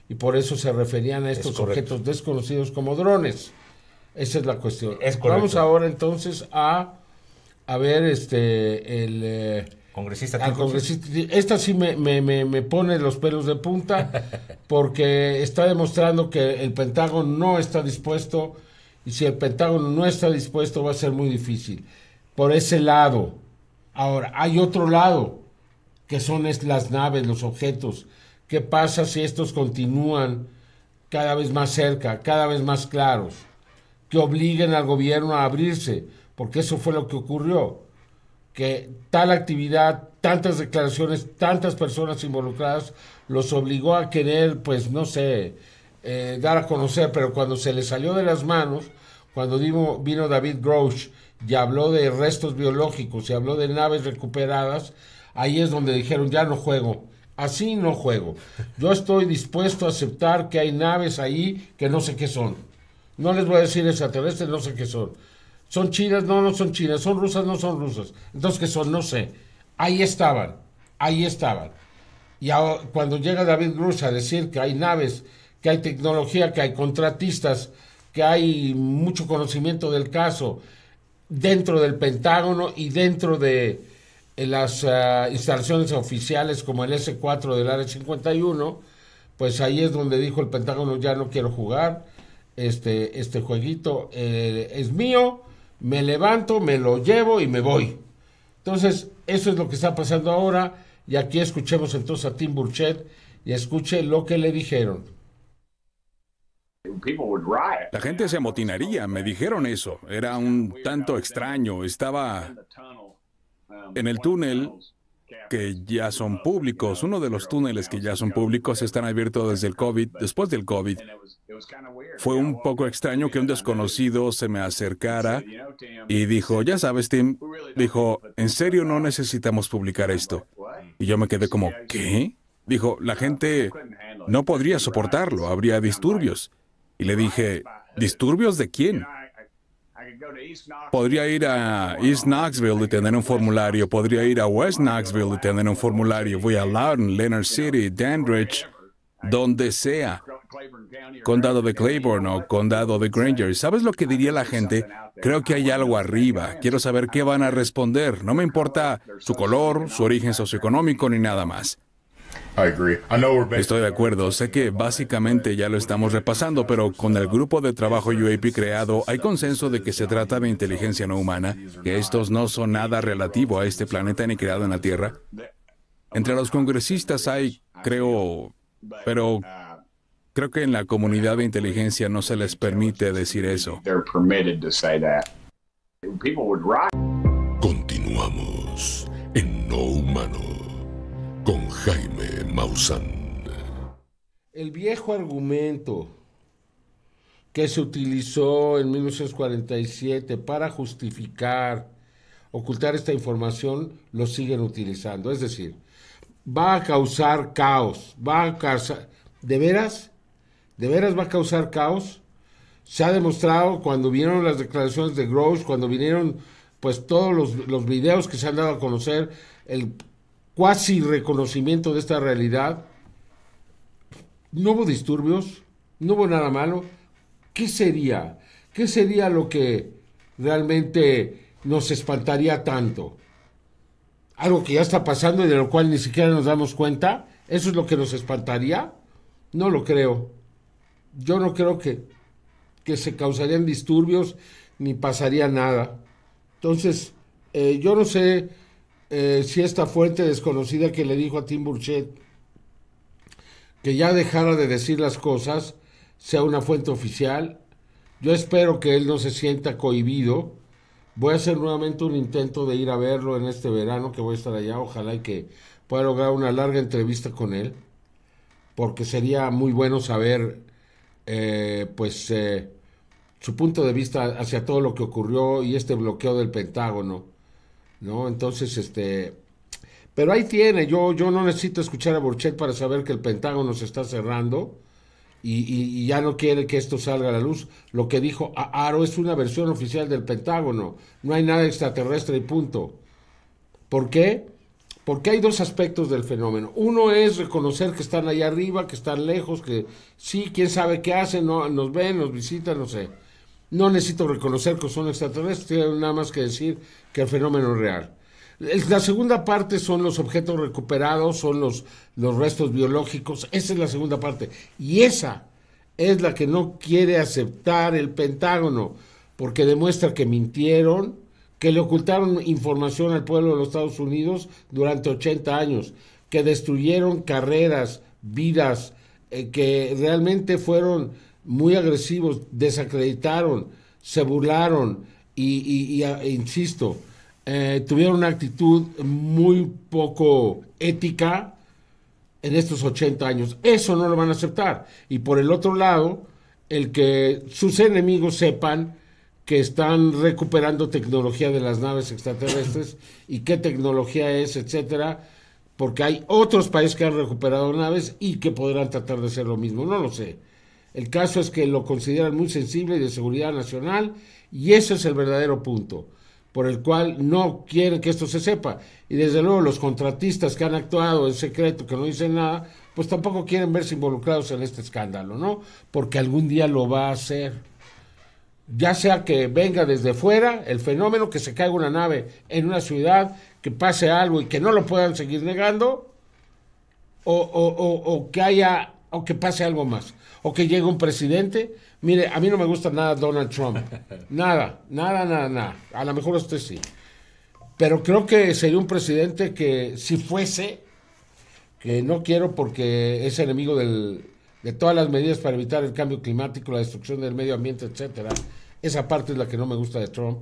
y por eso se referían a estos Es correcto. objetos desconocidos como drones. Esa es la cuestión. Es correcto. Vamos ahora entonces a ver Congresista. al congresista. Esta sí me pone los pelos de punta porque está demostrando que el Pentágono no está dispuesto, y si el Pentágono no está dispuesto va a ser muy difícil. Por ese lado. Ahora, hay otro lado, que son las naves, los objetos. ¿Qué pasa si estos continúan cada vez más cerca, cada vez más claros? Que obliguen al gobierno a abrirse, porque eso fue lo que ocurrió. Que tal actividad, tantas declaraciones, tantas personas involucradas, los obligó a querer, pues no sé, dar a conocer, pero cuando se les salió de las manos, cuando vino David Grosh y habló de restos biológicos y habló de naves recuperadas, ahí es donde dijeron, ya no juego, así no juego. Yo estoy dispuesto a aceptar que hay naves ahí que no sé qué son. No les voy a decir extraterrestres, no sé qué son. ¿Son chinas? No, no son chinas. ¿Son rusas? No son rusas. Entonces, ¿qué son? No sé. Ahí estaban. Y ahora, cuando llega David Grush a decir que hay naves, que hay tecnología, que hay contratistas, que hay mucho conocimiento del caso dentro del Pentágono y dentro de las instalaciones oficiales como el S-4 del Área 51, pues ahí es donde dijo el Pentágono, ya no quiero jugar, este jueguito es mío, me levanto, me lo llevo y me voy. Entonces, eso es lo que está pasando ahora, y aquí escuchemos entonces a Tim Burchett y escuche lo que le dijeron. La gente se amotinaría, me dijeron eso. Era un tanto extraño. Estaba en el túnel que ya son públicos. Uno de los túneles que ya son públicos están abiertos desde el COVID, después del COVID. Fue un poco extraño que un desconocido se me acercara y dijo, ya sabes, Tim, dijo, ¿en serio no necesitamos publicar esto? Y yo me quedé como, ¿qué? Dijo, la gente no podría soportarlo, habría disturbios. Y le dije, ¿disturbios de quién? Podría ir a East Knoxville y tener un formulario, podría ir a West Knoxville y tener un formulario, voy a Loudoun, Leonard City, Dandridge, donde sea, condado de Claiborne o condado de Granger. ¿Sabes lo que diría la gente? Creo que hay algo arriba, quiero saber qué van a responder, no me importa su color, su origen socioeconómico ni nada más. Estoy de acuerdo, sé que básicamente ya lo estamos repasando, pero con el grupo de trabajo UAP creado hay consenso de que se trata de inteligencia no humana, que estos no son nada relativo a este planeta ni creado en la Tierra. Entre los congresistas hay, creo, pero creo que en la comunidad de inteligencia no se les permite decir eso. Continuamos en No Humano con Jaime Maussan. El viejo argumento que se utilizó en 1947 para justificar, ocultar esta información, lo siguen utilizando. Es decir, va a causar caos, ¿de veras va a causar caos? Se ha demostrado cuando vinieron las declaraciones de Grosh, cuando vinieron pues todos los videos que se han dado a conocer, el cuasi reconocimiento de esta realidad. No hubo disturbios, no hubo nada malo. ¿Qué sería? ¿Qué sería lo que realmente nos espantaría tanto? ¿Algo que ya está pasando y de lo cual ni siquiera nos damos cuenta? ¿Eso es lo que nos espantaría? No lo creo. Yo no creo que se causarían disturbios ni pasaría nada. Entonces, yo no sé si esta fuente desconocida que le dijo a Tim Burchett que ya dejara de decir las cosas sea una fuente oficial. Yo espero que él no se sienta cohibido. Voy a hacer nuevamente un intento de ir a verlo en este verano, que voy a estar allá. Ojalá y que pueda lograr una larga entrevista con él, porque sería muy bueno saber su punto de vista hacia todo lo que ocurrió y este bloqueo del Pentágono, ¿no? Entonces, pero ahí tiene, yo no necesito escuchar a Burchett para saber que el Pentágono se está cerrando y ya no quiere que esto salga a la luz. Lo que dijo Aro es una versión oficial del Pentágono, no hay nada extraterrestre y punto. ¿Por qué? Porque hay dos aspectos del fenómeno. Uno es reconocer que están allá arriba, que están lejos, que sí, quién sabe qué hacen, no, nos ven, nos visitan, no sé. No necesito reconocer que son extraterrestres, tengo nada más que decir que el fenómeno es real. La segunda parte son los objetos recuperados, son los restos biológicos, esa es la segunda parte. Y esa es la que no quiere aceptar el Pentágono, porque demuestra que mintieron, que le ocultaron información al pueblo de los Estados Unidos durante 80 años, que destruyeron carreras, vidas, que realmente fueron muy agresivos, desacreditaron, se burlaron insisto, tuvieron una actitud muy poco ética en estos 80 años. Eso no lo van a aceptar. Y por el otro lado, el que sus enemigos sepan que están recuperando tecnología de las naves extraterrestres y qué tecnología es, etcétera, porque hay otros países que han recuperado naves y que podrán tratar de hacer lo mismo, no lo sé. El caso es que lo consideran muy sensible y de seguridad nacional, y ese es el verdadero punto, por el cual no quieren que esto se sepa. Y desde luego los contratistas que han actuado en secreto, que no dicen nada, pues tampoco quieren verse involucrados en este escándalo, ¿no? Porque algún día lo va a hacer. Ya sea que venga desde fuera el fenómeno, que se caiga una nave en una ciudad, que pase algo y que no lo puedan seguir negando, o que haya, o que pase algo más, o que llegue un presidente. Mire, a mí no me gusta nada Donald Trump, nada, a lo mejor usted sí, pero creo que sería un presidente que, si fuese, que no quiero porque es enemigo de todas las medidas para evitar el cambio climático, la destrucción del medio ambiente, etcétera. Esa parte es la que no me gusta de Trump.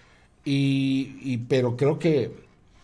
Pero creo que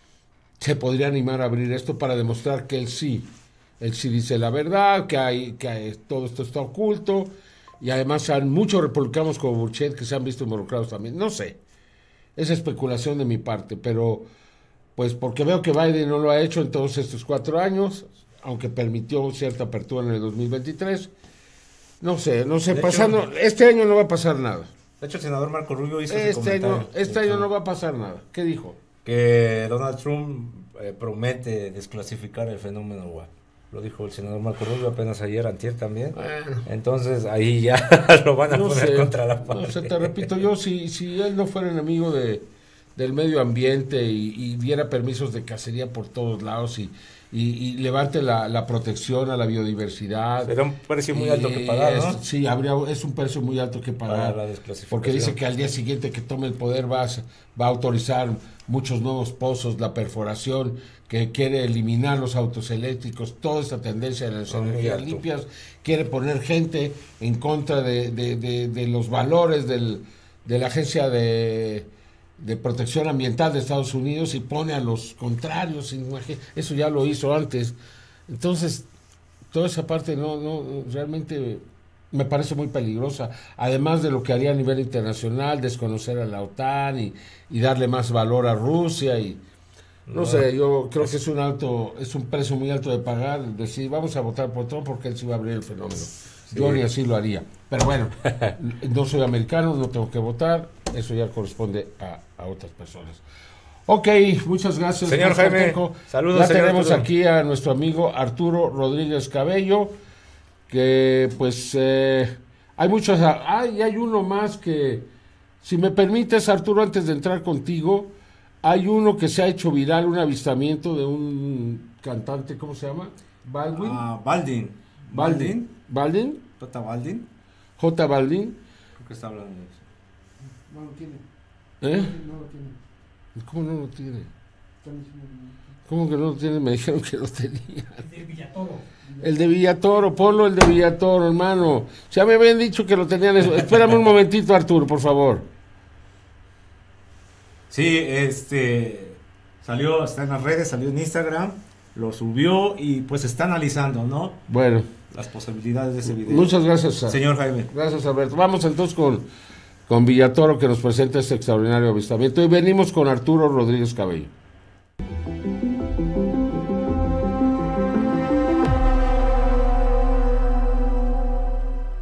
se podría animar a abrir esto para demostrar que él sí dice la verdad, que todo esto está oculto, y además hay muchos republicanos como Burchett que se han visto involucrados también. No sé, es especulación de mi parte, pero pues porque veo que Biden no lo ha hecho en todos estos 4 años, aunque permitió cierta apertura en el 2023. No sé, pasando, este año no va a pasar nada. De hecho, el senador Marco Rubio hizo ese comentario. Este año no va a pasar nada. ¿Qué dijo? Que Donald Trump promete desclasificar el fenómeno WAP. Lo dijo el senador Marco Rubio apenas ayer, antier también. Bueno, entonces ahí ya lo van a poner contra la pared. No sé, te repito, yo si él no fuera enemigo del medio ambiente y diera permisos de cacería por todos lados y levante la protección a la biodiversidad. Será un precio muy alto que pagar, ¿no? Sí, es un precio muy alto que pagar. Para la desclasificación. Porque dice que al día siguiente que tome el poder va a autorizar muchos nuevos pozos, la perforación, que quiere eliminar los autos eléctricos, toda esta tendencia de las energías limpias, quiere poner gente en contra de los valores de la Agencia de Protección Ambiental de Estados Unidos y pone a los contrarios. Eso ya lo hizo antes. Entonces, toda esa parte no realmente me parece muy peligrosa, además de lo que haría a nivel internacional, desconocer a la OTAN y darle más valor a Rusia y no sé, yo creo que es un precio muy alto de pagar, decir vamos a votar por Trump porque él sí va a abrir el fenómeno. Sí. Yo ni así lo haría, pero bueno, no soy americano, no tengo que votar, eso ya corresponde a otras personas. Ok, muchas gracias. Señor Jaime, saludos. Ya tenemos aquí a nuestro amigo Arturo Rodríguez Cabello, que pues hay muchos, hay uno más que, si me permites Arturo, antes de entrar contigo, hay uno que se ha hecho viral, un avistamiento de un cantante, ¿cómo se llama? Baldwin. Baldwin. J. Baldwin. J. Baldwin. Creo que está hablando de eso. No lo tiene. No lo tiene. ¿Cómo no lo tiene? ¿Cómo que no lo tiene? Me dijeron que lo tenía. El de Villatoro. El de Villatoro, ponlo el de Villatoro, hermano. Ya me habían dicho que lo tenían eso. Espérame un momentito, Arturo, por favor. Sí, salió, está en las redes, salió en Instagram, lo subió y pues está analizando, ¿no? Bueno. Las posibilidades de ese video. Muchas gracias, señor Jaime. Gracias, Alberto. Vamos entonces con Villatoro, que nos presenta este extraordinario avistamiento, y venimos con Arturo Rodríguez Cabello.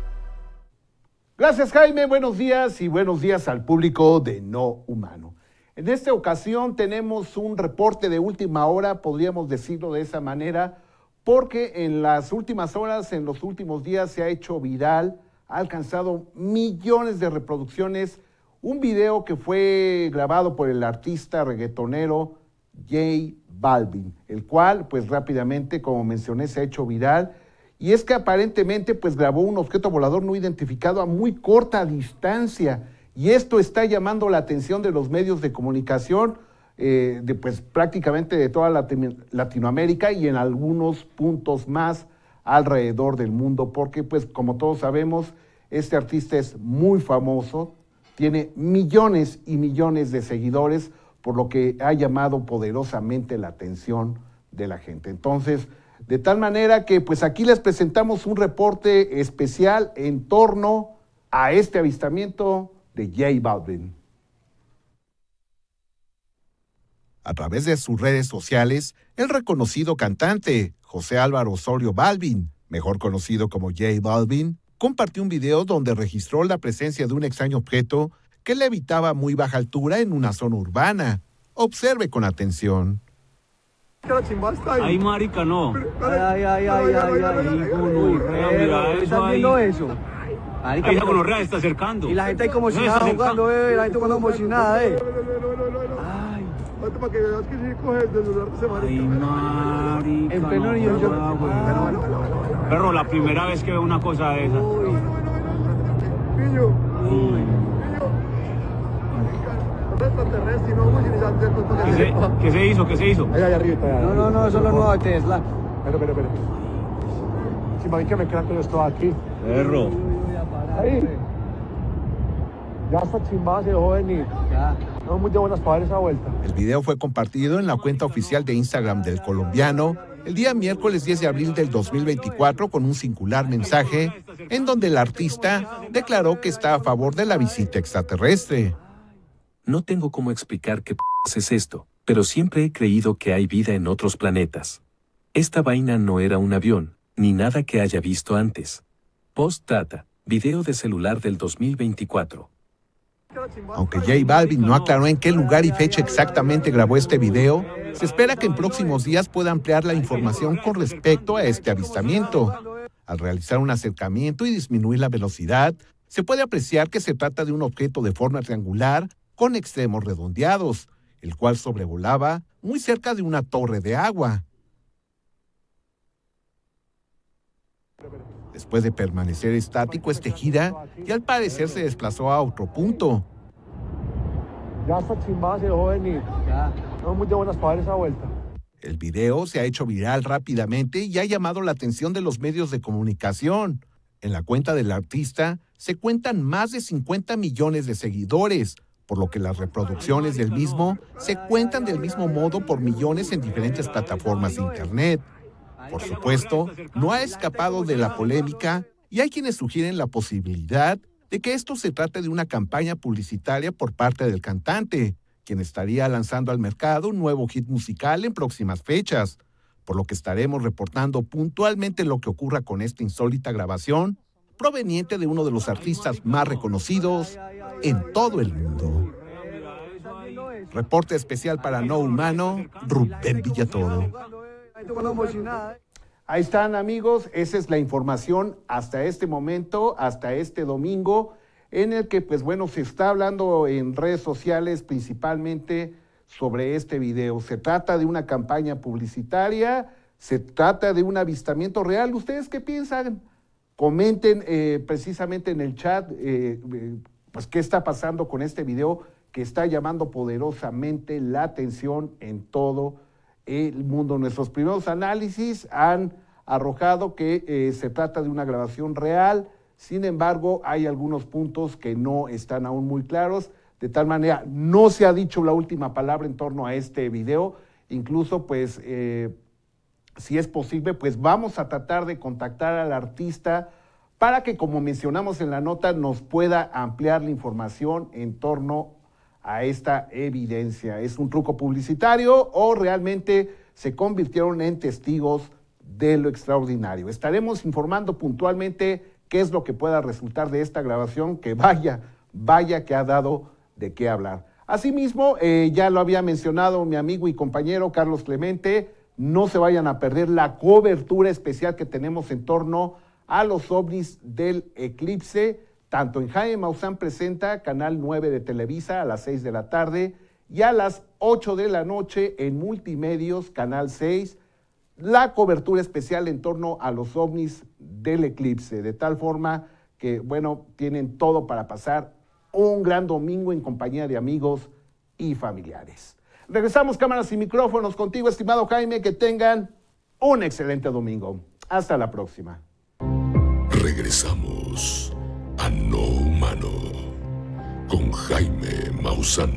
Gracias, Jaime. Buenos días y buenos días al público de No Humano. En esta ocasión tenemos un reporte de última hora, podríamos decirlo de esa manera, porque en las últimas horas, en los últimos días se ha hecho viral, ha alcanzado millones de reproducciones, un video que fue grabado por el artista reggaetonero J Balvin, el cual pues rápidamente, como mencioné, se ha hecho viral, y es que aparentemente pues grabó un objeto volador no identificado a muy corta distancia, y esto está llamando la atención de los medios de comunicación pues prácticamente de toda Latinoamérica y en algunos puntos más alrededor del mundo, porque pues como todos sabemos, este artista es muy famoso, tiene millones y millones de seguidores, por lo que ha llamado poderosamente la atención de la gente. Entonces, de tal manera que pues aquí les presentamos un reporte especial en torno a este avistamiento de J Balvin. A través de sus redes sociales, el reconocido cantante José Álvaro Osorio Balvin, mejor conocido como J Balvin, compartió un video donde registró la presencia de un extraño objeto que levitaba a muy baja altura en una zona urbana. Observe con atención. Ay, marica, no. Ay, mira eso ahí. Eso? Marica, la gonorrea está acercando. Y la gente ahí como si nada jugando, la gente jugando como si nada, Ay. Para que veas que sí coge el celular de ese marica. Ay, marica. En pleno niño yo. Perro, la primera vez que veo una cosa de esa. Pillo. ¿Qué se hizo? ¿Qué se hizo? Allá arriba. No, eso es lo nuevo de Tesla. Espera. Si me que me crean que yo estoy aquí. Perro. Ahí. Ya está chimbada, se dejó venir. Ya. No muy de buenas para esa vuelta. El video fue compartido en la cuenta oficial de Instagram del colombiano el día miércoles 10 de abril del 2024 con un singular mensaje en donde el artista declaró que está a favor de la visita extraterrestre. No tengo cómo explicar qué es esto, pero siempre he creído que hay vida en otros planetas. Esta vaina no era un avión, ni nada que haya visto antes. Postdata, video de celular del 2024. Aunque J Balvin no aclaró en qué lugar y fecha exactamente grabó este video, se espera que en próximos días pueda ampliar la información con respecto a este avistamiento. Al realizar un acercamiento y disminuir la velocidad, se puede apreciar que se trata de un objeto de forma triangular con extremos redondeados, el cual sobrevolaba muy cerca de una torre de agua. Después de permanecer estático, este gira y al parecer se desplazó a otro punto. Ya está chimbada, se dejó venir. Ya. No muy de buenas para esa vuelta. El video se ha hecho viral rápidamente y ha llamado la atención de los medios de comunicación. En la cuenta del artista se cuentan más de 50 millones de seguidores, por lo que las reproducciones del mismo se cuentan del mismo modo por millones en diferentes plataformas de internet. Por supuesto, no ha escapado de la polémica y hay quienes sugieren la posibilidad de que esto se trate de una campaña publicitaria por parte del cantante, quien estaría lanzando al mercado un nuevo hit musical en próximas fechas, por lo que estaremos reportando puntualmente lo que ocurra con esta insólita grabación proveniente de uno de los artistas más reconocidos en todo el mundo. Reporte especial para No Humano, Rubén Villatoro. Ahí están, amigos, esa es la información hasta este momento, hasta este domingo, en el que, pues bueno, se está hablando en redes sociales principalmente sobre este video. Se trata de una campaña publicitaria, se trata de un avistamiento real. ¿Ustedes qué piensan? Comenten precisamente en el chat, pues qué está pasando con este video que está llamando poderosamente la atención en todo el mundo. Nuestros primeros análisis han arrojado que se trata de una grabación real, sin embargo hay algunos puntos que no están aún muy claros, de tal manera no se ha dicho la última palabra en torno a este video, incluso pues si es posible pues vamos a tratar de contactar al artista para que, como mencionamos en la nota, nos pueda ampliar la información en torno a esta evidencia. ¿Es un truco publicitario o realmente se convirtieron en testigos de lo extraordinario? Estaremos informando puntualmente qué es lo que pueda resultar de esta grabación, que vaya que ha dado de qué hablar. Asimismo, ya lo había mencionado mi amigo y compañero Carlos Clemente, no se vayan a perder la cobertura especial que tenemos en torno a los ovnis del eclipse, tanto en Jaime Maussan Presenta, Canal 9 de Televisa a las 6 de la tarde y a las 8 de la noche en Multimedios, Canal 6, la cobertura especial en torno a los ovnis del eclipse, de tal forma que, bueno, tienen todo para pasar un gran domingo en compañía de amigos y familiares. Regresamos cámaras y micrófonos contigo, estimado Jaime, que tengan un excelente domingo. Hasta la próxima. Regresamos a No Humano con Jaime Maussan.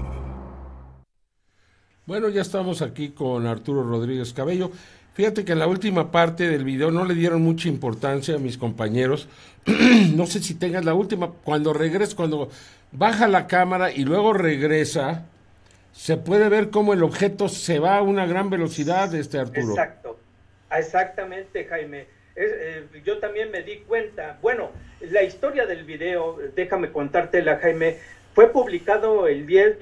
Bueno, ya estamos aquí con Arturo Rodríguez Cabello. Fíjate que en la última parte del video no le dieron mucha importancia a mis compañeros. No sé si tengas la última. Cuando regresa, cuando baja la cámara y luego regresa, se puede ver cómo el objeto se va a una gran velocidad, Arturo. Exacto, exactamente, Jaime. Yo también me di cuenta. Bueno, la historia del video, déjame contártela, Jaime. Fue publicado el 10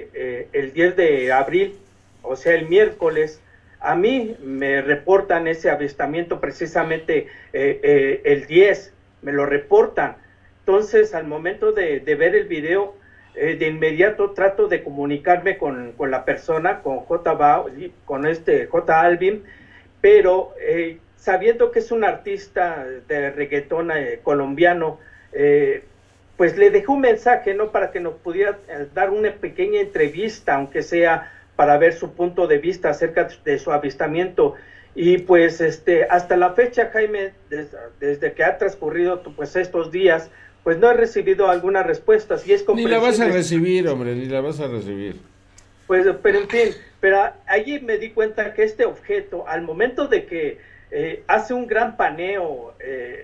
de abril, o sea, el miércoles. A mí me reportan ese avistamiento precisamente el 10, me lo reportan. Entonces, al momento de ver el video, de inmediato trato de comunicarme con la persona, con J. Alvin, pero sabiendo que es un artista de reggaetón colombiano, pues le dejé un mensaje, ¿no? Para que nos pudiera dar una pequeña entrevista, aunque sea para ver su punto de vista acerca de su avistamiento. Y pues hasta la fecha, Jaime, desde que ha transcurrido pues estos días, pues no he recibido algunas respuestas. Y es ni la vas a recibir, hombre, ni la vas a recibir. Pues, pero en fin, pero allí me di cuenta que este objeto, al momento de que hace un gran paneo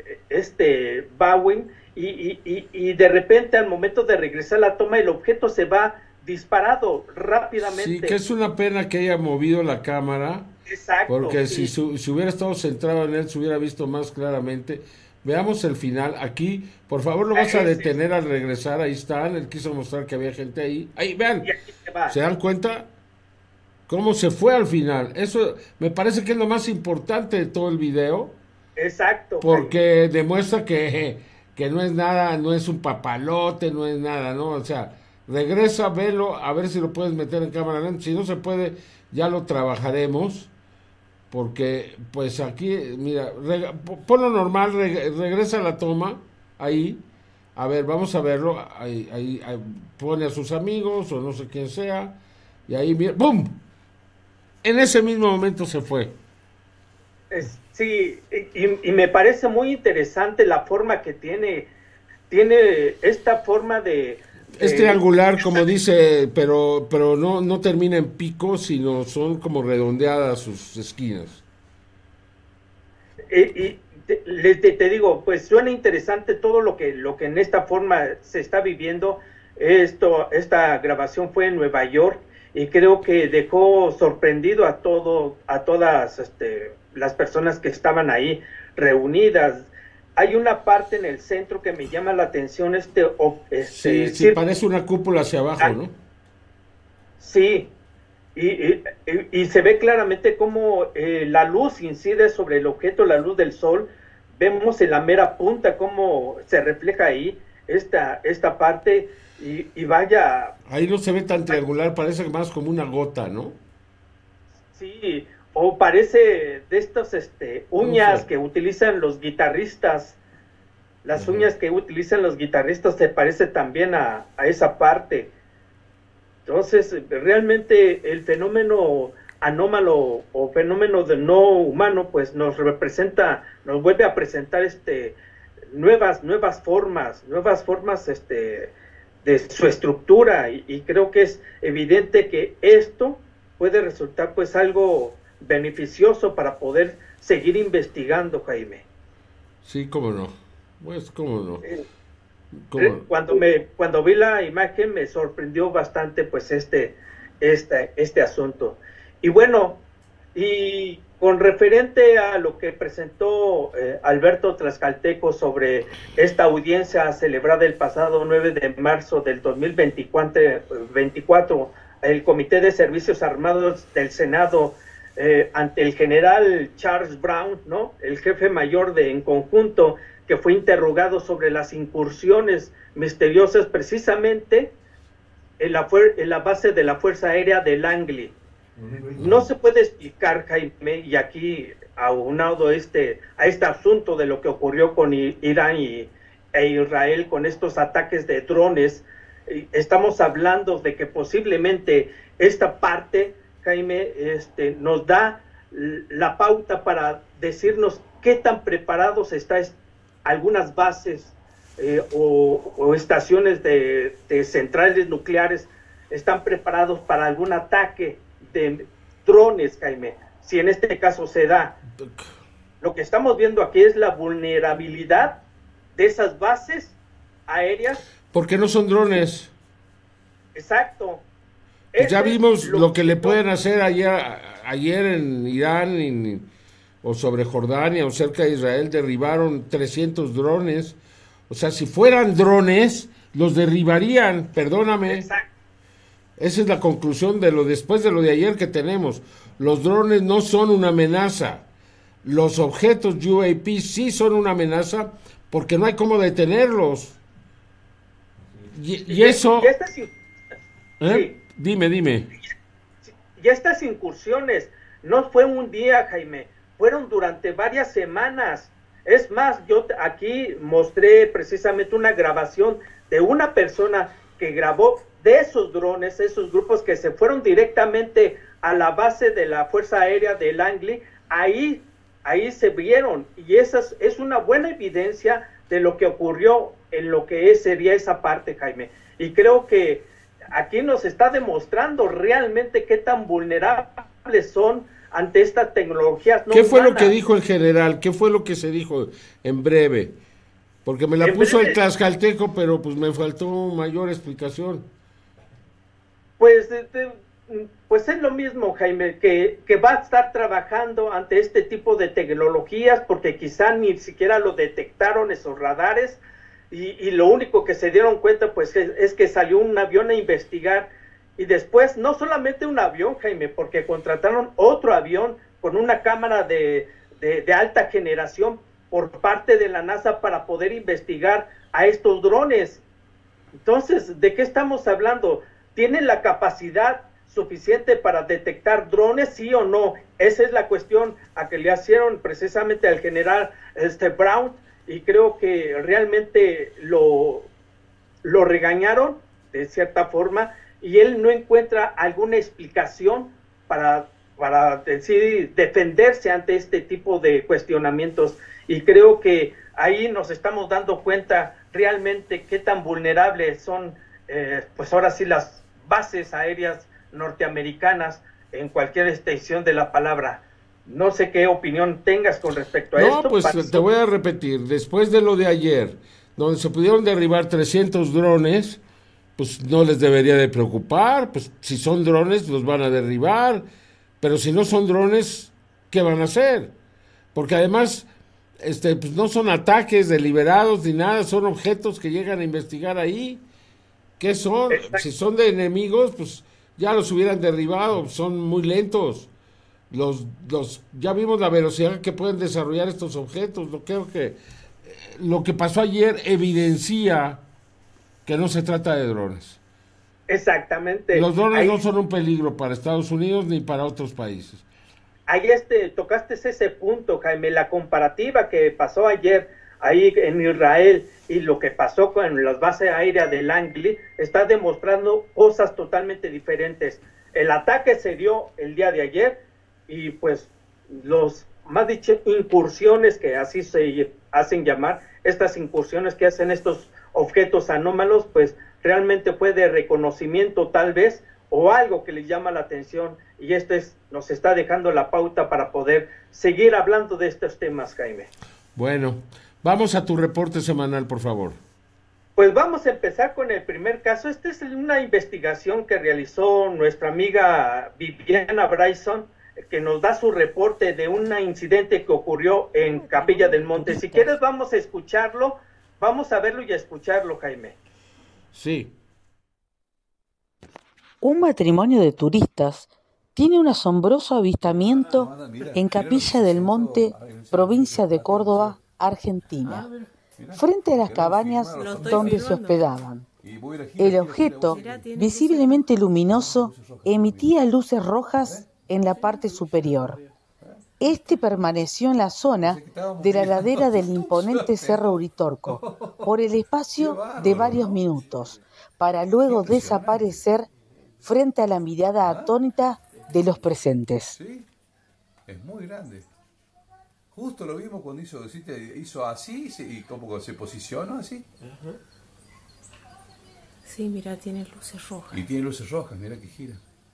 Bowen, y de repente al momento de regresar la toma, el objeto se va disparado rápidamente. Sí, que es una pena que haya movido la cámara. Exacto. Porque sí. si hubiera estado centrado en él, se hubiera visto más claramente. Veamos el final. Aquí, por favor, lo vas a detener al regresar. Ahí están. Él quiso mostrar que había gente ahí. Ahí, vean. ¿Se dan cuenta? Cómo se fue al final. Eso me parece que es lo más importante de todo el video. Exacto. Porque demuestra que no es nada, no es un papalote, no es nada, ¿no? O sea, regresa, velo, a ver si lo puedes meter en cámara lenta. Si no se puede, ya lo trabajaremos. Porque, pues aquí, mira, ponlo normal, regresa la toma, ahí. A ver, vamos a verlo. Ahí, pone a sus amigos o no sé quién sea. Y ahí, mira, ¡bum! En ese mismo momento se fue. Sí, y me parece muy interesante la forma que tiene esta forma de... Es triangular, como dice, pero no termina en pico, sino son como redondeadas sus esquinas. Y te digo, pues suena interesante todo lo que en esta forma se está viviendo. Esta grabación fue en Nueva York y creo que dejó sorprendido a todas las personas que estaban ahí reunidas. Hay una parte en el centro que me llama la atención, sí, parece una cúpula hacia abajo, ¿no? Sí, y se ve claramente cómo la luz incide sobre el objeto, la luz del sol. Vemos en la mera punta cómo se refleja ahí esta parte, y vaya... Ahí no se ve tan triangular, parece más como una gota, ¿no? Sí, o parece de estas uñas que utilizan los guitarristas. Las uñas que utilizan los guitarristas se parece también a esa parte. Entonces, realmente el fenómeno anómalo o fenómeno de no humano, pues nos vuelve a presentar nuevas formas de su estructura, y creo que es evidente que esto puede resultar pues algo beneficioso para poder seguir investigando, Jaime. Sí, cómo no. Pues cómo no. Cuando vi la imagen me sorprendió bastante pues este asunto. Y bueno, Y con referente a lo que presentó Alberto Tlaxcalteco sobre esta audiencia celebrada el pasado 9 de marzo del 2024, el Comité de Servicios Armados del Senado, ante el general Charles Brown, ¿no?, el jefe mayor en conjunto, que fue interrogado sobre las incursiones misteriosas precisamente en la base de la Fuerza Aérea de Langley. No se puede explicar, Jaime, y aquí aunado a este asunto de lo que ocurrió con Irán e Israel con estos ataques de drones, estamos hablando de que posiblemente esta parte, Jaime, nos da la pauta para decirnos qué tan preparados están algunas bases o estaciones de centrales nucleares, están preparados para algún ataque de drones, Jaime. Si en este caso se da, lo que estamos viendo aquí es la vulnerabilidad de esas bases aéreas. Porque no son drones. Exacto. Ya vimos lo que le pueden hacer ayer en Irán o sobre Jordania o cerca de Israel. Derribaron 300 drones. O sea, si fueran drones, los derribarían, perdóname. Exacto. Esa es la conclusión de después de lo de ayer que tenemos. Los drones no son una amenaza. Los objetos UAP sí son una amenaza porque no hay cómo detenerlos. Y eso... Sí. Dime. Y estas incursiones no fue un día, Jaime, fueron durante varias semanas. Es más, yo aquí mostré precisamente una grabación de una persona que grabó de esos drones, esos grupos que se fueron directamente a la base de la Fuerza Aérea de Langley. Ahí se vieron, y esa es una buena evidencia de lo que ocurrió en lo que sería esa parte, Jaime. Y creo que aquí nos está demostrando realmente qué tan vulnerables son ante estas tecnologías no ¿Qué fue humanas. lo que dijo el general? ¿Qué fue lo que se dijo en breve? Porque me la puso el Tlaxcalteco, pero pues me faltó mayor explicación. Pues es lo mismo, Jaime, que va a estar trabajando ante este tipo de tecnologías, porque quizá ni siquiera lo detectaron esos radares, y lo único que se dieron cuenta pues es que salió un avión a investigar, y después no solamente un avión, Jaime, porque contrataron otro avión con una cámara de alta generación por parte de la NASA para poder investigar a estos drones. Entonces, ¿de qué estamos hablando? ¿Tienen la capacidad suficiente para detectar drones, sí o no? Esa es la cuestión a que le hicieron precisamente al general Brown, y creo que realmente lo regañaron de cierta forma, y él no encuentra alguna explicación para decir, defenderse ante este tipo de cuestionamientos. Y creo que ahí nos estamos dando cuenta realmente qué tan vulnerables son, pues ahora sí, las bases aéreas norteamericanas en cualquier extensión de la palabra. No sé qué opinión tengas con respecto a esto. No, pues te voy a repetir, después de lo de ayer, donde se pudieron derribar 300 drones, pues no les debería de preocupar, pues si son drones los van a derribar, pero si no son drones, ¿qué van a hacer? Porque además, pues no son ataques deliberados ni nada, son objetos que llegan a investigar ahí. ¿Qué son? Exacto. Si son de enemigos, pues ya los hubieran derribado, son muy lentos. Ya vimos la velocidad que pueden desarrollar estos objetos. Creo que lo que pasó ayer evidencia que no se trata de drones. Exactamente. Los drones no son un peligro para Estados Unidos ni para otros países. Ahí tocaste ese punto, Jaime, la comparativa que pasó ayer ahí en Israel y lo que pasó con las bases aéreas de Langley está demostrando cosas totalmente diferentes. El ataque se dio el día de ayer y pues más dicho, incursiones, que así se hacen llamar, estas incursiones que hacen estos objetos anómalos, pues realmente fue de reconocimiento tal vez, o algo que les llama la atención, y nos está dejando la pauta para poder seguir hablando de estos temas, Jaime. Bueno, vamos a tu reporte semanal, por favor. Pues vamos a empezar con el primer caso. Esta es una investigación que realizó nuestra amiga Viviana Bryson que nos da su reporte de un incidente que ocurrió en Capilla del Monte. Si quieres vamos a escucharlo, vamos a verlo y a escucharlo, Jaime. Sí. Un matrimonio de turistas tiene un asombroso avistamiento en Capilla del Monte, provincia de Córdoba, Argentina, frente a las cabañas donde se hospedaban. El objeto, visiblemente luminoso, emitía luces rojas en la parte superior. Este permaneció en la zona de la ladera del imponente Cerro Uritorco por el espacio de varios minutos, para luego desaparecer frente a la mirada atónita de los presentes. Sí, es muy grande. Justo lo vimos cuando hizo así y como que se posicionó así. Sí, mira, tiene luces rojas. Y tiene luces rojas, mira que gira.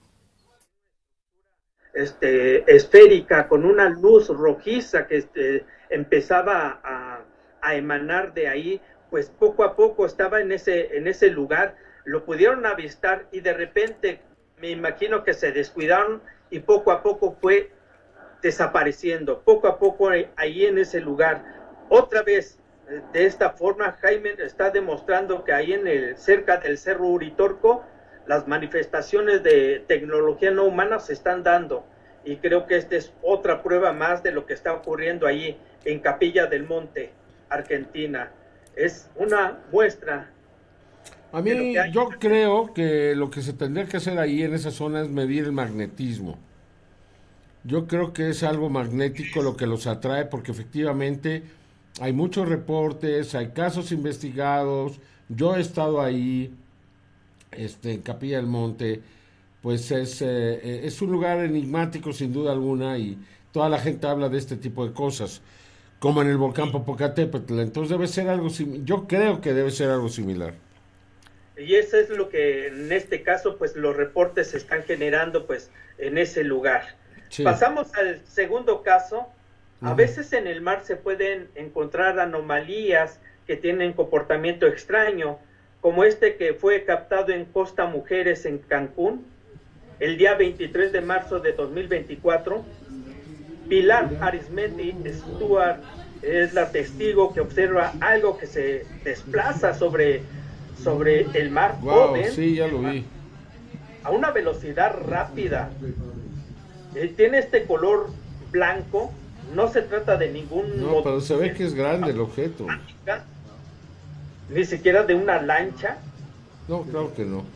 Esférica, con una luz rojiza que empezaba a emanar de ahí, pues poco a poco estaba en ese lugar, lo pudieron avistar y de repente me imagino que se descuidaron y poco a poco fue desapareciendo, poco a poco ahí en ese lugar. Otra vez, de esta forma, Jaime está demostrando que ahí cerca del Cerro Uritorco, las manifestaciones de tecnología no humana se están dando, y creo que esta es otra prueba más de lo que está ocurriendo ahí en Capilla del Monte, Argentina. Es una muestra. A mí, yo creo que lo que se tendría que hacer ahí en esa zona es medir el magnetismo. Yo creo que es algo magnético lo que los atrae, porque efectivamente hay muchos reportes, hay casos investigados. Yo he estado ahí, en Capilla del Monte, pues es un lugar enigmático sin duda alguna, y toda la gente habla de este tipo de cosas, como en el volcán Popocatépetl. Entonces debe ser algo yo creo que debe ser algo similar. Y eso es lo que en este caso, pues los reportes se están generando pues en ese lugar. Sí. Pasamos al segundo caso. A veces en el mar se pueden encontrar anomalías que tienen comportamiento extraño, como este que fue captado en Costa Mujeres en Cancún el día 23 de marzo de 2024. Pilar Arismendi Stuart es la testigo que observa algo que se desplaza sobre el mar. Wow, joven, sí, ya lo vi. A una velocidad rápida. Tiene este color blanco. No se trata de ningún... No, pero se ve que es grande el objeto. Ni siquiera de una lancha. No, claro que no.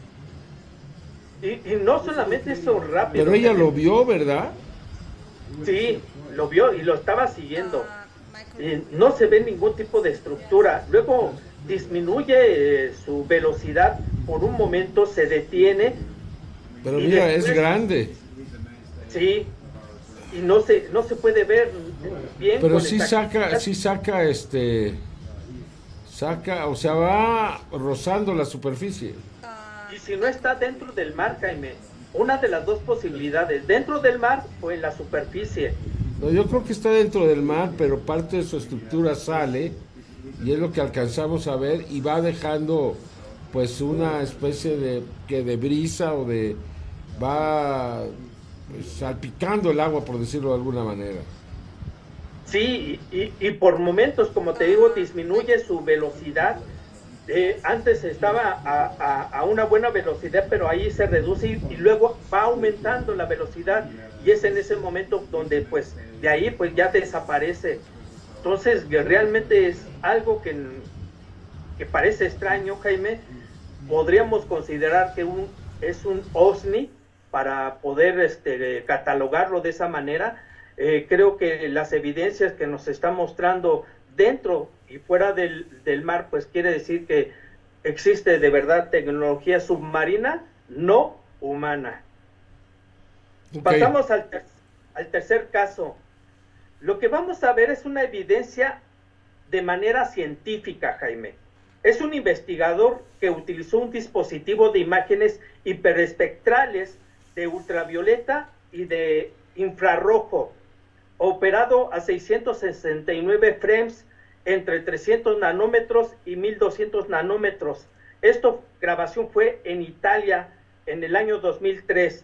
Y no solamente eso rápido. Pero ella lo vio, ¿verdad? Sí, lo vio y lo estaba siguiendo. No se ve ningún tipo de estructura. Luego disminuye su velocidad por un momento, se detiene. Pero mira, después, es grande. Sí, y no se puede ver bien. Pero sí saca, o sea, va rozando la superficie. Y si no está dentro del mar, Jaime, una de las dos posibilidades, dentro del mar o en la superficie. No, yo creo que está dentro del mar, pero parte de su estructura sale, y es lo que alcanzamos a ver, y va dejando pues una especie de brisa o va pues, salpicando el agua, por decirlo de alguna manera. Sí, y por momentos, como te digo, disminuye su velocidad. Antes estaba a una buena velocidad, pero ahí se reduce y luego va aumentando la velocidad, y es en ese momento donde pues de ahí pues ya desaparece. Entonces realmente es algo que parece extraño, Jaime. Podríamos considerar que es un OVNI para poder catalogarlo de esa manera. Creo que las evidencias que nos está mostrando dentro y fuera del mar, pues quiere decir que existe de verdad tecnología submarina no humana. Okay. Pasamos al tercer caso. Lo que vamos a ver es una evidencia de manera científica, Jaime. Es un investigador que utilizó un dispositivo de imágenes hiperespectrales de ultravioleta y de infrarrojo, operado a 669 frames entre 300 nanómetros y 1200 nanómetros. Esta grabación fue en Italia en el año 2003.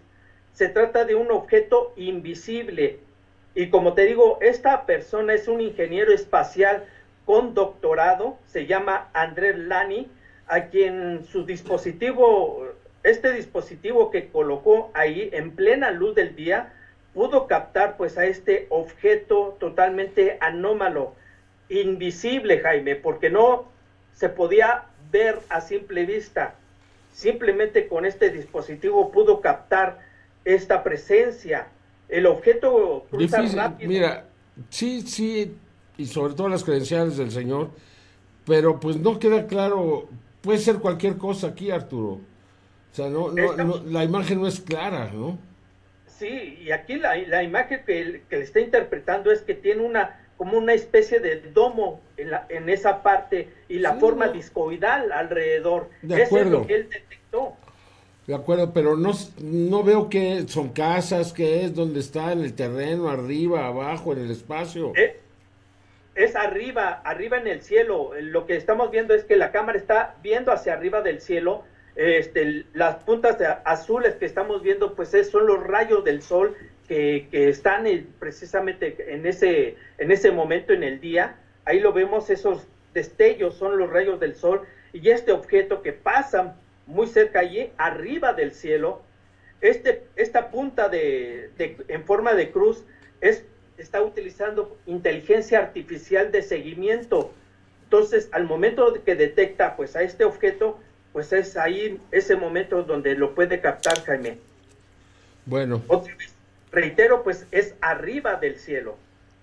Se trata de un objeto invisible. Y como te digo, esta persona es un ingeniero espacial con doctorado, se llama Andrés Lani, a quien su dispositivo, este dispositivo que colocó ahí en plena luz del día, pudo captar pues a este objeto totalmente anómalo, invisible, Jaime, porque no se podía ver a simple vista. Simplemente con este dispositivo pudo captar esta presencia. El objeto cruza difícil, rápido. mira, sí, y sobre todo las credenciales del señor, pero pues no queda claro, puede ser cualquier cosa aquí, Arturo. O sea, la imagen no es clara, ¿no? Sí, y aquí la imagen que le está interpretando es que tiene como una especie de domo en esa parte y la forma discoidal alrededor. De acuerdo. Eso es lo que él detectó. De acuerdo, pero no veo qué son casas, qué es, dónde está, en el terreno, arriba, abajo, en el espacio. Es arriba en el cielo. Lo que estamos viendo es que la cámara está viendo hacia arriba del cielo. Las puntas azules que estamos viendo, pues son los rayos del sol que están precisamente en ese momento en el día. Ahí lo vemos, esos destellos son los rayos del sol, y este objeto que pasa muy cerca allí, arriba del cielo, esta punta en forma de cruz está utilizando inteligencia artificial de seguimiento. Entonces, al momento que detecta pues a este objeto, pues es ahí ese momento donde lo puede captar, Jaime. Bueno. Otra vez, reitero, pues es arriba del cielo.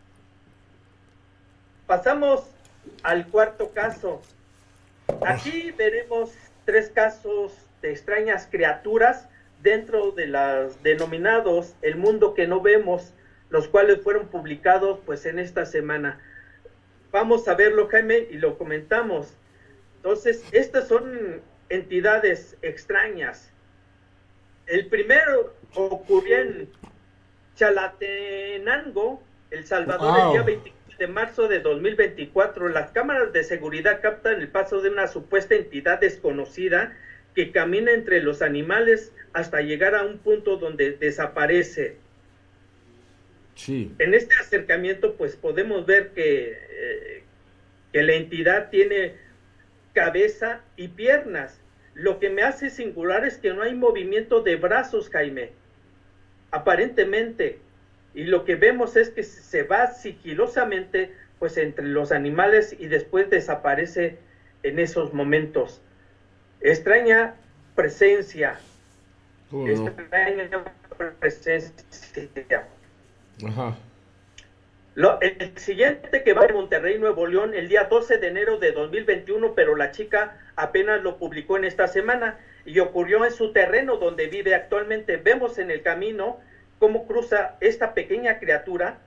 Pasamos al cuarto caso. Aquí veremos 3 casos de extrañas criaturas dentro de las denominados El Mundo que no vemos, los cuales fueron publicados pues en esta semana. Vamos a verlo, Jaime, y lo comentamos. Entonces, estas son entidades extrañas. El primero ocurrió en Chalatenango, El Salvador, el día 24 de marzo de 2024. Las cámaras de seguridad captan el paso de una supuesta entidad desconocida que camina entre los animales hasta llegar a un punto donde desaparece. Sí. En este acercamiento pues podemos ver que la entidad tiene cabeza y piernas. Lo que me hace singular es que no hay movimiento de brazos, Jaime, aparentemente, y lo que vemos es que se va sigilosamente pues entre los animales y después desaparece en esos momentos. Extraña presencia. Extraña presencia. Ajá. El siguiente que va en Monterrey, Nuevo León, el día 12 de enero de 2021, pero la chica apenas lo publicó en esta semana y ocurrió en su terreno donde vive actualmente. Vemos en el camino cómo cruza esta pequeña criatura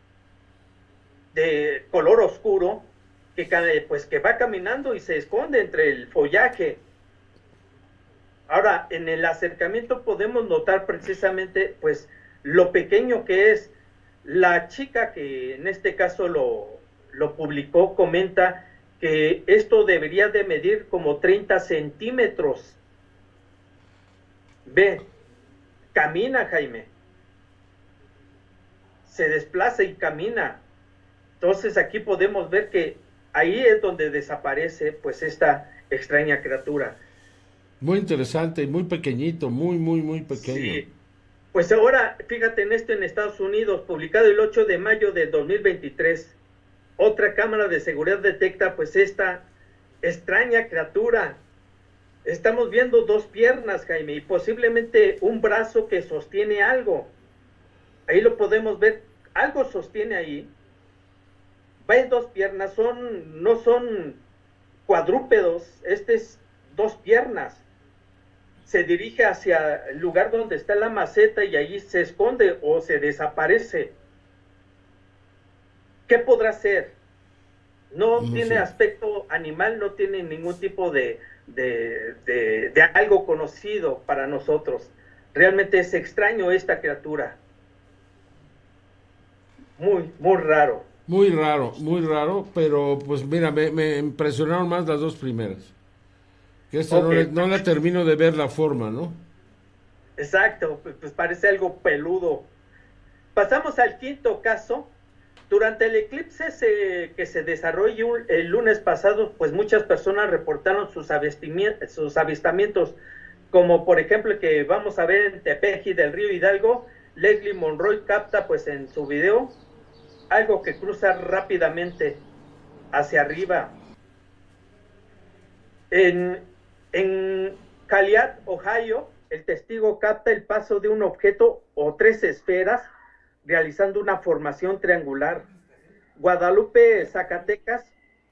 de color oscuro que va caminando y se esconde entre el follaje. Ahora, en el acercamiento podemos notar precisamente pues lo pequeño que es. La chica que en este caso lo publicó comenta que esto debería de medir como 30 centímetros. Ve, camina, Jaime. Se desplaza y camina. Entonces aquí podemos ver que ahí es donde desaparece pues esta extraña criatura. Muy interesante y muy pequeñito, muy pequeño. Sí. Pues ahora, fíjate en esto en Estados Unidos, publicado el 8 de mayo de 2023, otra cámara de seguridad detecta pues esta extraña criatura. Estamos viendo 2 piernas, Jaime, y posiblemente un brazo que sostiene algo. Ahí lo podemos ver, algo sostiene ahí. Va en 2 piernas, no son cuadrúpedos, es 2 piernas. Se dirige hacia el lugar donde está la maceta y allí se esconde o se desaparece. ¿Qué podrá ser? No tiene aspecto animal, no tiene ningún tipo de algo conocido para nosotros. Realmente es extraño esta criatura. Muy raro. Muy raro, pero pues mira, me impresionaron más las 2 primeras. Que esta no la termino de ver la forma, ¿no? Exacto, pues parece algo peludo. Pasamos al quinto caso. Durante el eclipse que se desarrolló el lunes pasado, pues muchas personas reportaron sus avistamientos, como por ejemplo el que vamos a ver en Tepeji del Río Hidalgo. Leslie Monroy capta pues en su video algo que cruza rápidamente hacia arriba. En Caliat, Ohio, el testigo capta el paso de un objeto o 3 esferas realizando una formación triangular. Guadalupe, Zacatecas,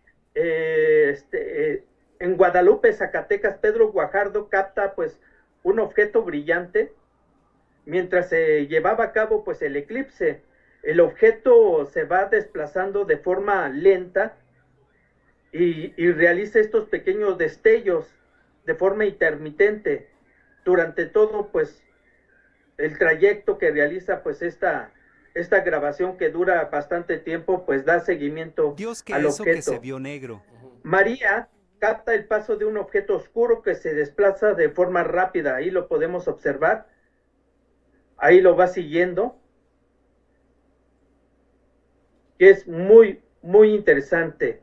en Guadalupe, Zacatecas, Pedro Guajardo capta pues un objeto brillante mientras se llevaba a cabo pues el eclipse. El objeto se va desplazando de forma lenta y realiza estos pequeños destellos de forma intermitente durante todo pues el trayecto que realiza pues esta grabación, que dura bastante tiempo, pues da seguimiento al objeto. Que se vio negro. María capta el paso de un objeto oscuro que se desplaza de forma rápida. Ahí lo podemos observar. Ahí lo va siguiendo. Que es muy, muy interesante.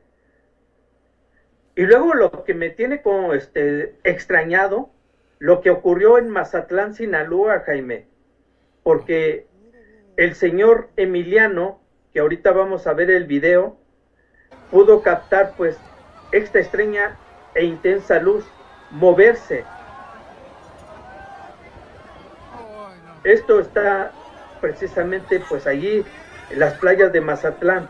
Y luego lo que me tiene como extrañado, lo que ocurrió en Mazatlán, Sinaloa, Jaime. Porque el señor Emiliano, que ahorita vamos a ver el video, pudo captar pues esta extraña e intensa luz moverse. Esto está precisamente pues allí en las playas de Mazatlán.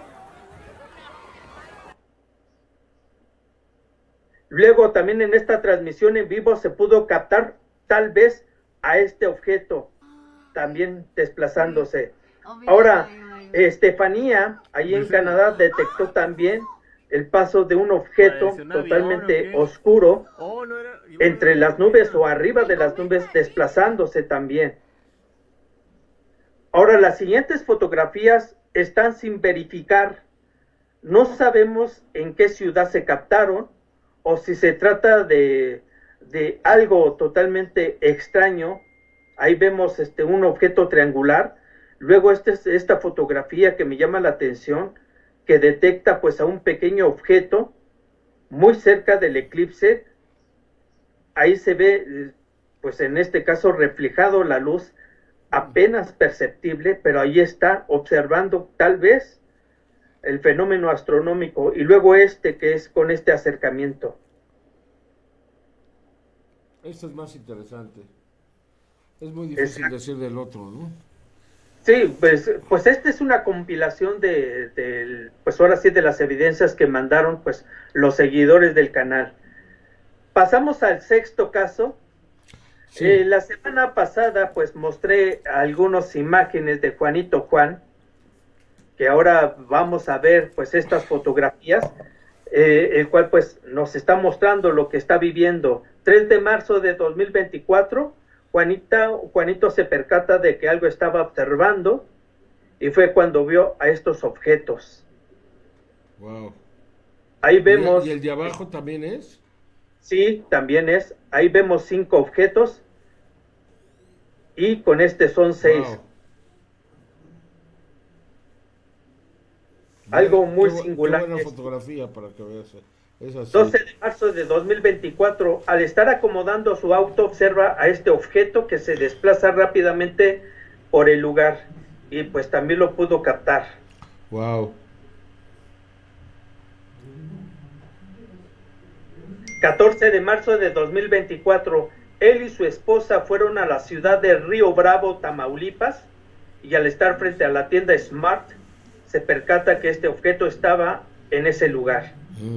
Luego también en esta transmisión en vivo se pudo captar tal vez a este objeto también desplazándose. Ahora, Estefanía, ahí en Canadá, detectó también el paso de un objeto totalmente oscuro entre las nubes o arriba de las nubes, desplazándose también. Ahora, las siguientes fotografías están sin verificar. No sabemos en qué ciudad se captaron o si se trata de algo totalmente extraño. Ahí vemos un objeto triangular. Luego esta fotografía que me llama la atención, que detecta pues a un pequeño objeto muy cerca del eclipse. Ahí se ve pues en este caso reflejado la luz, apenas perceptible, pero ahí está observando tal vez el fenómeno astronómico. Y luego que es con este acercamiento. Esto es más interesante. Es muy difícil decir del otro, ¿no? Sí, pues esta es una compilación pues ahora sí de las evidencias que mandaron pues los seguidores del canal. Pasamos al sexto caso. Sí. La semana pasada pues mostré algunas imágenes de Juanito Juan, que ahora vamos a ver pues estas fotografías, el cual pues nos está mostrando lo que está viviendo. 3 de marzo de 2024, Juanito se percata de que algo estaba observando y fue cuando vio a estos objetos. Wow. Ahí vemos. ¿Y el de abajo también es? Sí, también es. Ahí vemos 5 objetos y con son 6. Wow. Algo muy singular. Qué buena fotografía para que veas. 12 de marzo de 2024, al estar acomodando su auto, observa a este objeto que se desplaza rápidamente por el lugar y pues también lo pudo captar. Wow. 14 de marzo de 2024, él y su esposa fueron a la ciudad de Río Bravo, Tamaulipas, y al estar frente a la tienda Smart, se percata que este objeto estaba en ese lugar.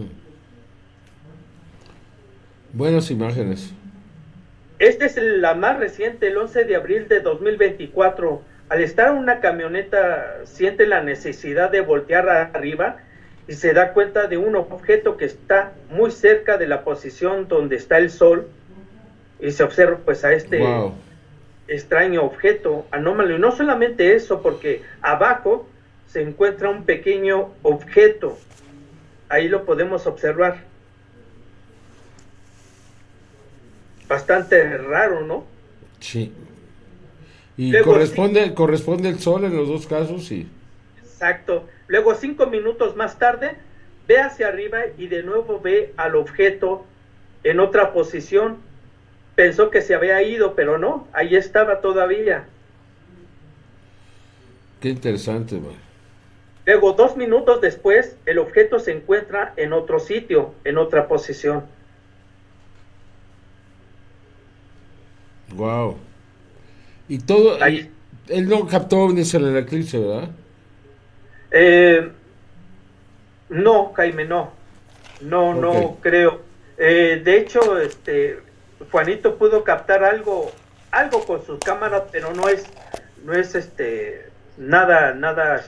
Buenas imágenes. Esta es la más reciente, el 11 de abril de 2024. Al estar en una camioneta, siente la necesidad de voltear arriba y se da cuenta de un objeto que está muy cerca de la posición donde está el sol, y se observa pues a wow, extraño objeto anómalo. Y no solamente eso, porque abajo se encuentra un pequeño objeto. Ahí lo podemos observar. Bastante raro, ¿no? Sí. Y Luego, corresponde el sol en los dos casos, sí. Exacto. Luego 5 minutos más tarde, ve hacia arriba y de nuevo ve al objeto en otra posición. Pensó que se había ido, pero no, ahí estaba todavía. Qué interesante, man. Luego 2 minutos después, el objeto se encuentra en otro sitio, en otra posición. Wow. Y todo, él no captó ovnis en el eclipse, ¿verdad? No, Jaime, no. No creo. De hecho, Juanito pudo captar algo con sus cámaras, pero no es nada,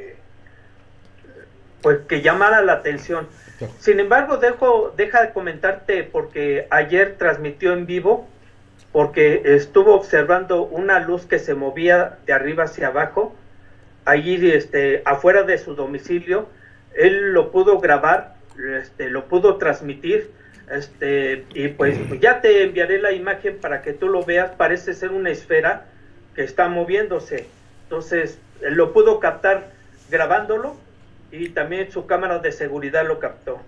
pues que llamara la atención. Sin embargo, deja de comentarte, porque ayer transmitió en vivo, porque estuvo observando una luz que se movía de arriba hacia abajo, allí afuera de su domicilio. Él lo pudo grabar, lo pudo transmitir, y pues ya te enviaré la imagen para que tú lo veas. Parece ser una esfera que está moviéndose. Entonces, él lo pudo captar grabándolo, y también su cámara de seguridad lo captó.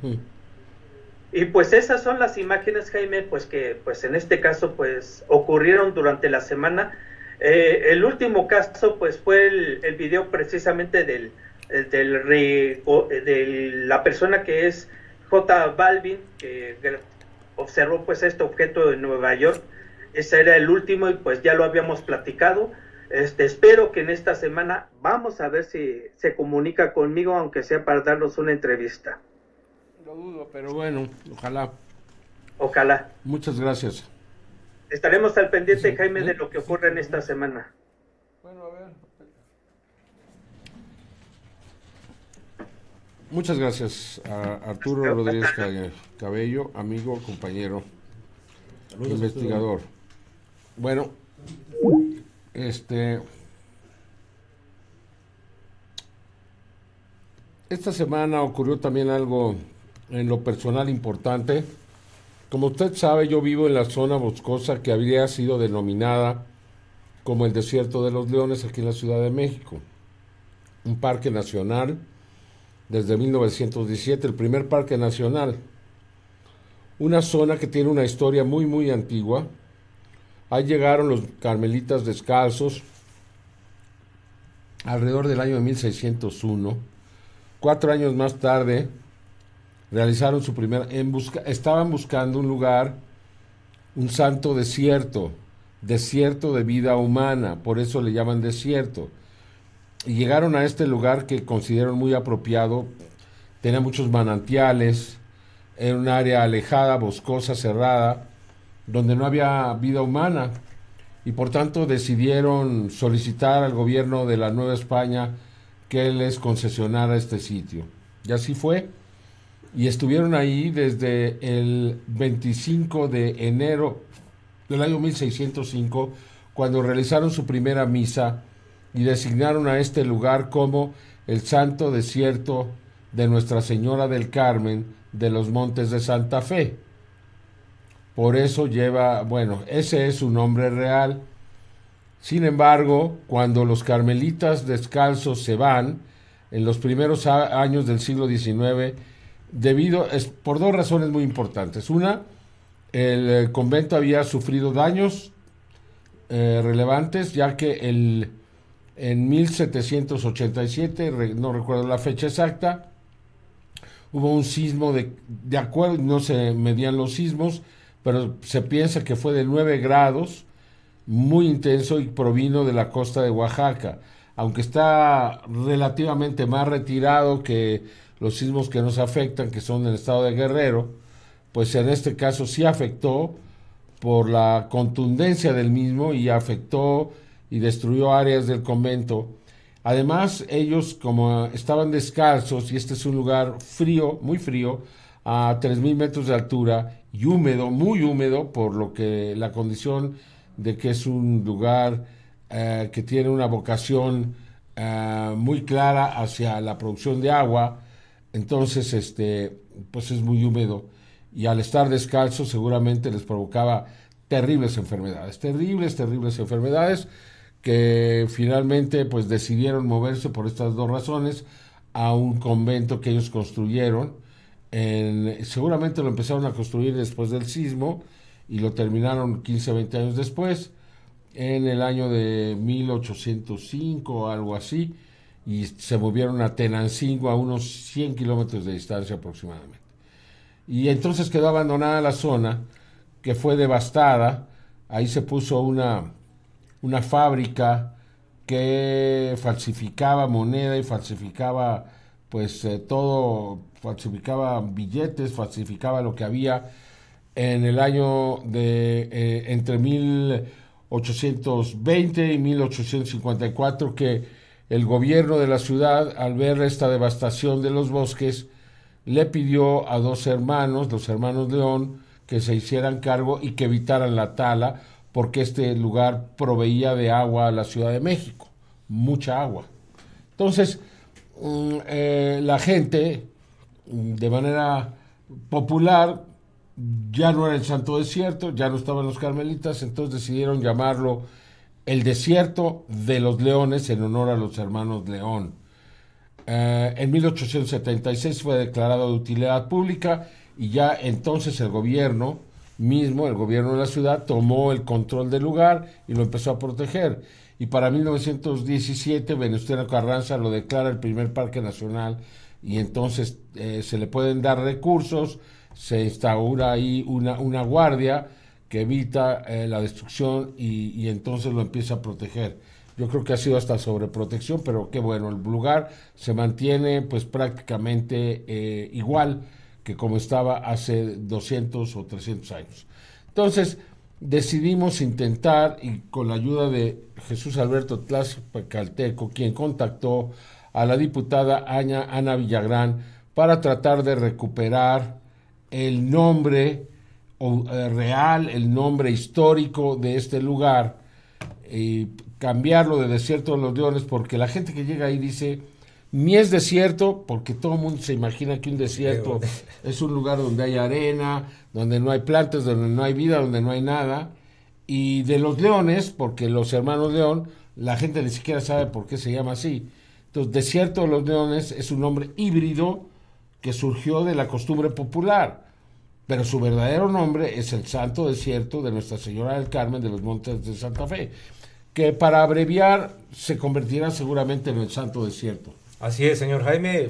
Y pues esas son las imágenes, Jaime, pues que pues en este caso pues ocurrieron durante la semana. El último caso pues fue el video precisamente de la persona que es J. Balvin, que observó pues este objeto en Nueva York. Ese era el último y pues ya lo habíamos platicado. Espero que en esta semana, vamos a ver si se comunica conmigo, aunque sea para darnos una entrevista. Lo dudo, pero bueno, ojalá. Ojalá. Muchas gracias. Estaremos al pendiente, Jaime, de lo que ocurre en esta semana. Bueno, a ver. Muchas gracias a Arturo Rodríguez Cabello, amigo, compañero, Saludos, investigador. Arturo. Bueno, esta semana ocurrió también algo en lo personal importante. Como usted sabe, yo vivo en la zona boscosa que habría sido denominada como el Desierto de los Leones aquí en la Ciudad de México. Un parque nacional desde 1917, el primer parque nacional. Una zona que tiene una historia muy, muy antigua. Ahí llegaron los carmelitas descalzos alrededor del año de 1601. 4 años más tarde realizaron su estaban buscando un lugar, un santo desierto de vida humana, por eso le llaman desierto. Y llegaron a este lugar que consideraron muy apropiado, tenía muchos manantiales, era un área alejada, boscosa, cerrada, donde no había vida humana, y por tanto decidieron solicitar al gobierno de la Nueva España que les concesionara este sitio. Y así fue, y estuvieron ahí desde el 25 de enero del año 1605, cuando realizaron su primera misa y designaron a este lugar como el Santo Desierto de Nuestra Señora del Carmen de los Montes de Santa Fe. Por eso ese es su nombre real. Sin embargo, cuando los carmelitas descalzos se van, en los primeros años del siglo XIX, por 2 razones muy importantes. Una, el convento había sufrido daños relevantes, ya que en 1787, no recuerdo la fecha exacta, hubo un sismo de acuerdo, no se medían los sismos, pero se piensa que fue de 9 grados, muy intenso, y provino de la costa de Oaxaca, aunque está relativamente más retirado que los sismos que nos afectan, que son en el estado de Guerrero. Pues en este caso sí afectó por la contundencia del mismo, y afectó y destruyó áreas del convento. Además, ellos, como estaban descalzos, y este es un lugar frío, muy frío, a 3,000 metros de altura, y húmedo, muy húmedo, por lo que la condición de que es un lugar que tiene una vocación muy clara hacia la producción de agua. Entonces, pues es muy húmedo, y al estar descalzos seguramente les provocaba terribles enfermedades, terribles enfermedades, que finalmente pues decidieron moverse por estas dos razones a un convento que ellos construyeron. Seguramente lo empezaron a construir después del sismo y lo terminaron 15, 20 años después, en el año de 1805 o algo así, y se movieron a Tenancingo, a unos 100 kilómetros de distancia aproximadamente. Y entonces quedó abandonada la zona, que fue devastada. Ahí se puso una fábrica que falsificaba moneda y falsificaba pues todo, falsificaba billetes, falsificaba lo que había en el año de entre 1820 y 1854, que el gobierno de la ciudad, al ver esta devastación de los bosques, le pidió a dos hermanos, los hermanos León, que se hicieran cargo y que evitaran la tala, porque este lugar proveía de agua a la Ciudad de México, mucha agua. Entonces, la gente, de manera popular, ya no era el Santo Desierto, ya no estaban los carmelitas, entonces decidieron llamarlo el Desierto de los Leones, en honor a los hermanos León. En 1876 fue declarado de utilidad pública, y ya entonces el gobierno mismo, el gobierno de la ciudad, tomó el control del lugar y lo empezó a proteger. Y para 1917 Venustiano Carranza lo declara el primer parque nacional, y entonces se le pueden dar recursos, se instaura ahí una guardia que evita la destrucción, y entonces lo empieza a proteger. Yo creo que ha sido hasta sobreprotección, pero qué bueno, el lugar se mantiene pues prácticamente igual que como estaba hace 200 o 300 años. Entonces decidimos intentar, y con la ayuda de Jesús Alberto Tlaxcalteco, quien contactó a la diputada Ana Villagrán para tratar de recuperar el nombre real, el nombre histórico de este lugar, y cambiarlo de Desierto de los Leones, porque la gente que llega ahí dice, ni es desierto, porque todo el mundo se imagina que un desierto es un lugar donde hay arena, donde no hay plantas, donde no hay vida, donde no hay nada, y de los Leones, porque los hermanos León, la gente ni siquiera sabe por qué se llama así. Entonces, Desierto de los Leones es un nombre híbrido que surgió de la costumbre popular, pero su verdadero nombre es el Santo Desierto de Nuestra Señora del Carmen de los Montes de Santa Fe, que para abreviar se convertirá seguramente en el Santo Desierto. Así es, señor Jaime,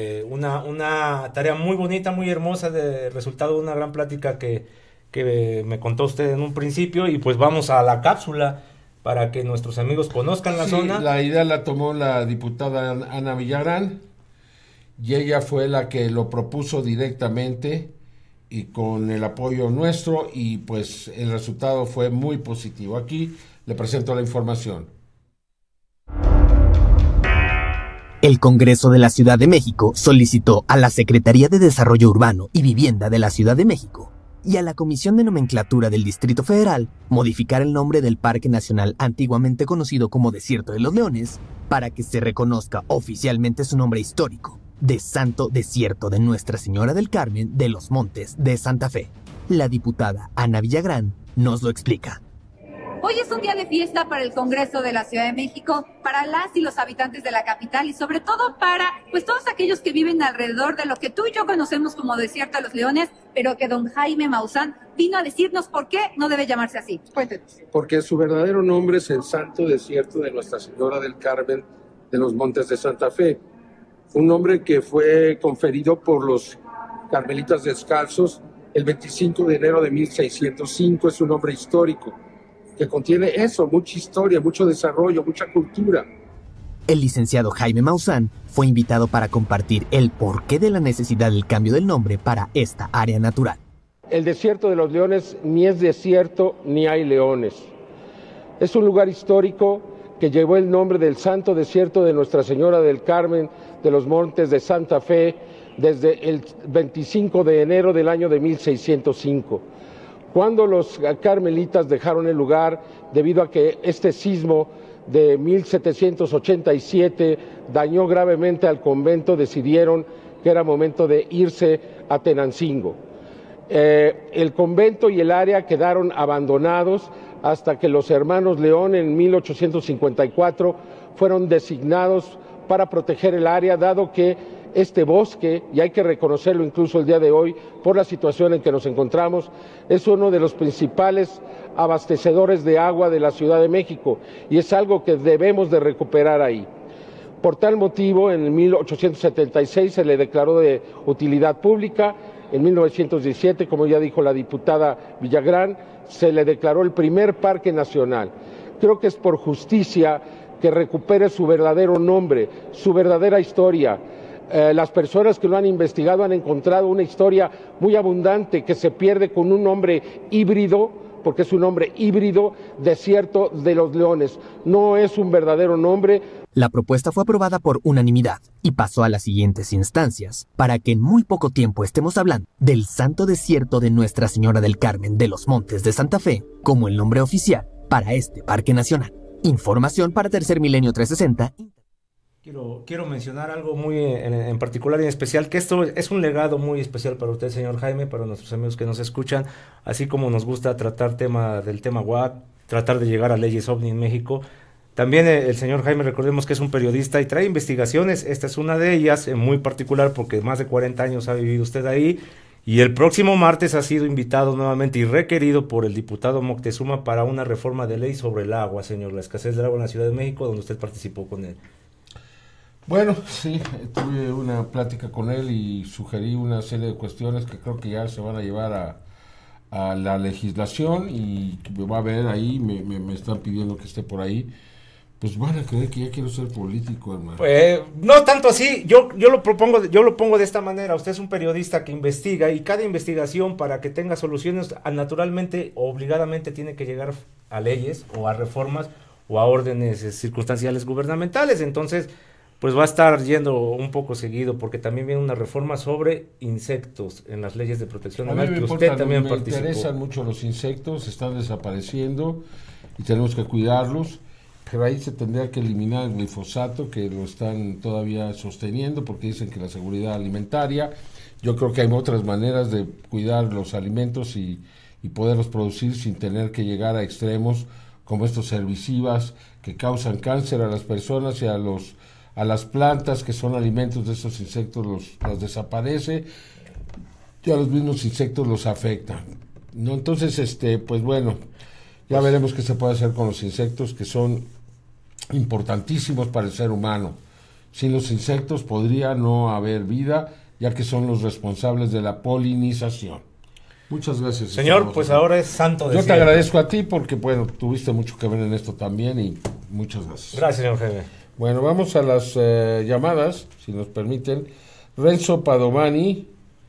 una tarea muy bonita, muy hermosa, de resultado de una gran plática que me contó usted en un principio, y pues vamos a la cápsula para que nuestros amigos conozcan la zona. La idea la tomó la diputada Ana Villagrán, y ella fue la que lo propuso directamente y con el apoyo nuestro, y pues el resultado fue muy positivo. Aquí le presento la información. El Congreso de la Ciudad de México solicitó a la Secretaría de Desarrollo Urbano y Vivienda de la Ciudad de México y a la Comisión de Nomenclatura del Distrito Federal modificar el nombre del Parque Nacional antiguamente conocido como Desierto de los Leones para que se reconozca oficialmente su nombre histórico, de Santo Desierto de Nuestra Señora del Carmen de los Montes de Santa Fe. La diputada Ana Villagrán nos lo explica. Hoy es un día de fiesta para el Congreso de la Ciudad de México, para las y los habitantes de la capital, y sobre todo para pues todos aquellos que viven alrededor de lo que tú y yo conocemos como Desierto de los Leones, pero que don Jaime Maussan vino a decirnos por qué no debe llamarse así. Cuéntenos. Porque su verdadero nombre es el Santo Desierto de Nuestra Señora del Carmen de los Montes de Santa Fe. Un nombre que fue conferido por los carmelitas descalzos el 25 de enero de 1605, es un nombre histórico que contiene eso, mucha historia, mucho desarrollo, mucha cultura. El licenciado Jaime Maussan fue invitado para compartir el porqué de la necesidad del cambio del nombre para esta área natural. El Desierto de los Leones ni es desierto ni hay leones. Es un lugar histórico que llevó el nombre del Santo Desierto de Nuestra Señora del Carmen de los Montes de Santa Fe desde el 25 de enero del año de 1605. Cuando los carmelitas dejaron el lugar debido a que este sismo de 1787 dañó gravemente al convento, decidieron que era momento de irse a Tenancingo. El convento y el área quedaron abandonados hasta que los hermanos León en 1854 fueron designados para proteger el área, dado que este bosque, y hay que reconocerlo incluso el día de hoy, por la situación en que nos encontramos, es uno de los principales abastecedores de agua de la Ciudad de México, y es algo que debemos de recuperar ahí. Por tal motivo, en 1876 se le declaró de utilidad pública. En 1917, como ya dijo la diputada Villagrán, se le declaró el primer parque nacional. Creo que es por justicia que recupere su verdadero nombre, su verdadera historia. Las personas que lo han investigado han encontrado una historia muy abundante que se pierde con un nombre híbrido, porque es un nombre híbrido, Desierto de los Leones. No es un verdadero nombre. La propuesta fue aprobada por unanimidad y pasó a las siguientes instancias, para que en muy poco tiempo estemos hablando del Santo Desierto de Nuestra Señora del Carmen de los Montes de Santa Fe como el nombre oficial para este parque nacional. Información para Tercer Milenio 360. Quiero mencionar algo muy en particular y en especial, que esto es un legado muy especial para usted, señor Jaime, para nuestros amigos que nos escuchan, así como nos gusta tratar del tema WAC, tratar de llegar a leyes OVNI en México. También el señor Jaime, recordemos que es un periodista y trae investigaciones. Esta es una de ellas, muy particular, porque más de 40 años ha vivido usted ahí, y el próximo martes ha sido invitado nuevamente y requerido por el diputado Moctezuma para una reforma de ley sobre el agua, señor, la escasez del agua en la Ciudad de México, donde usted participó con él. Bueno, sí, tuve una plática con él y sugerí una serie de cuestiones que creo que ya se van a llevar a la legislación, y me va a ver ahí, me están pidiendo que esté por ahí. Pues van a creer que ya quiero ser político, hermano. No tanto así, yo lo pongo de esta manera. Usted es un periodista que investiga, y cada investigación, para que tenga soluciones, naturalmente, obligadamente tiene que llegar a leyes o a reformas o a órdenes circunstanciales gubernamentales. Entonces, pues va a estar yendo un poco seguido, porque también viene una reforma sobre insectos en las leyes de protección animal, que usted también participó. Me interesan mucho los insectos, están desapareciendo y tenemos que cuidarlos, pero ahí se tendría que eliminar el glifosato, que lo están todavía sosteniendo porque dicen que la seguridad alimentaria. Yo creo que hay otras maneras de cuidar los alimentos y poderlos producir sin tener que llegar a extremos como estos herbicidas que causan cáncer a las personas y a las plantas que son alimentos de estos insectos, los desaparece, y a los mismos insectos los afecta, ¿no? Entonces, pues bueno, ya veremos qué se puede hacer con los insectos, que son importantísimos para el ser humano. Sin los insectos podría no haber vida, ya que son los responsables de la polinización. Muchas gracias. Señor, pues ahora es Santo Desierto. Yo te agradezco a ti porque, bueno, tuviste mucho que ver en esto también, y muchas gracias. Gracias, señor Jaime. Bueno, vamos a las llamadas, si nos permiten. Renzo Padovani,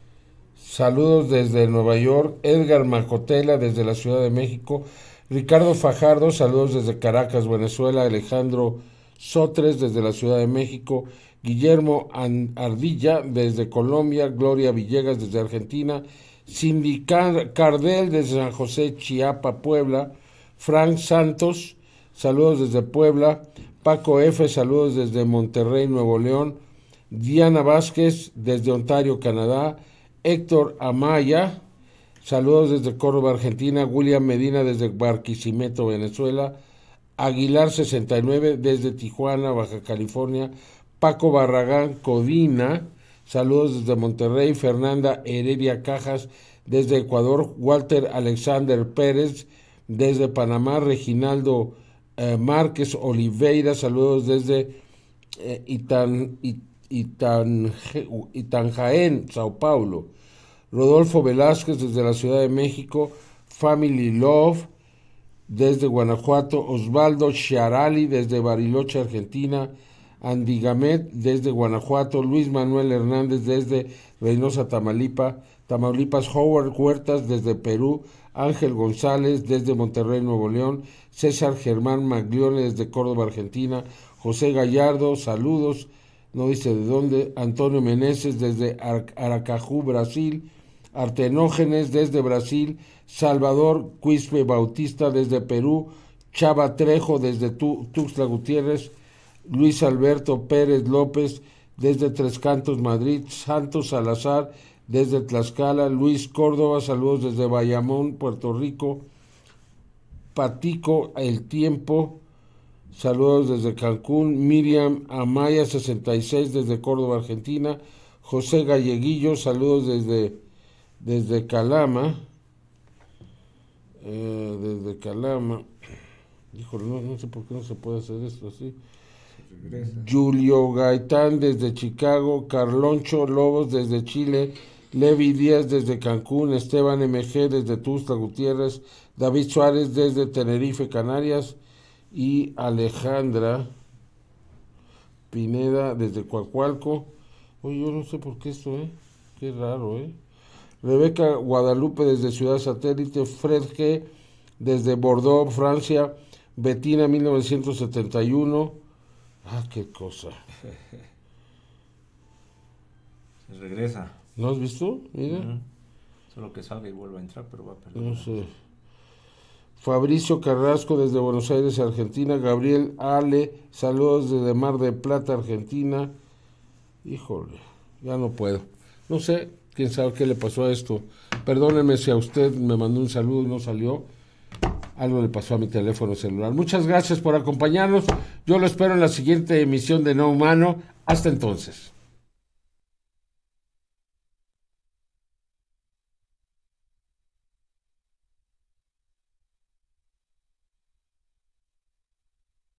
saludos desde Nueva York. Edgar Macotela, desde la Ciudad de México. Ricardo Fajardo, saludos desde Caracas, Venezuela. Alejandro Sotres, desde la Ciudad de México. Guillermo Ardilla, desde Colombia. Gloria Villegas, desde Argentina. Cindy Cardel, desde San José, Chiapa, Puebla. Frank Santos, saludos desde Puebla. Paco F., saludos desde Monterrey, Nuevo León. Diana Vázquez, desde Ontario, Canadá. Héctor Amaya, saludos desde Córdoba, Argentina. William Medina, desde Barquisimeto, Venezuela. Aguilar 69, desde Tijuana, Baja California. Paco Barragán Codina, saludos desde Monterrey. Fernanda Heredia Cajas, desde Ecuador. Walter Alexander Pérez, desde Panamá. Reginaldo Márquez Oliveira, saludos desde Itanjaén, Sao Paulo. Rodolfo Velázquez, desde la Ciudad de México. Family Love, desde Guanajuato. Osvaldo Chiarali, desde Bariloche, Argentina. Andy Gamet, desde Guanajuato. Luis Manuel Hernández, desde Reynosa, Tamaulipas. Howard Huertas, desde Perú. Ángel González, desde Monterrey, Nuevo León. César Germán Maglione, desde Córdoba, Argentina. José Gallardo, saludos, no dice de dónde. Antonio Meneses, desde Aracaju, Brasil. Artenógenes, desde Brasil. Salvador Quispe Bautista, desde Perú. Chava Trejo, desde Tuxtla Gutiérrez. Luis Alberto Pérez López, desde Tres Cantos, Madrid, Santos Salazar, desde Tlaxcala, Luis Córdoba, saludos desde Bayamón, Puerto Rico, Patico, El Tiempo, saludos desde Cancún, Miriam Amaya, 66, desde Córdoba, Argentina, José Galleguillo, saludos desde Calama, híjole, no sé por qué no se puede hacer esto así. Julio Gaitán desde Chicago, Carloncho Lobos desde Chile, Levi Díaz desde Cancún, Esteban MG desde Tuxtla Gutiérrez, David Suárez desde Tenerife, Canarias, y Alejandra Pineda desde Coahualco. Oye, yo no sé por qué esto, qué raro, Rebeca Guadalupe desde Ciudad Satélite, Fred G desde Bordeaux, Francia, Betina 1971. Ah, qué cosa. Se regresa. ¿No has visto? Mira. Solo que salga y vuelva a entrar, pero va a perder. No sé. Fabricio Carrasco desde Buenos Aires, Argentina. Gabriel Ale, saludos desde Mar del Plata, Argentina. Híjole, ya no puedo. No sé, quién sabe qué le pasó a esto. Perdónenme si a usted me mandó un saludo y no salió. Algo le pasó a mi teléfono celular. Muchas gracias por acompañarnos. Yo lo espero en la siguiente emisión de No Humano. Hasta entonces.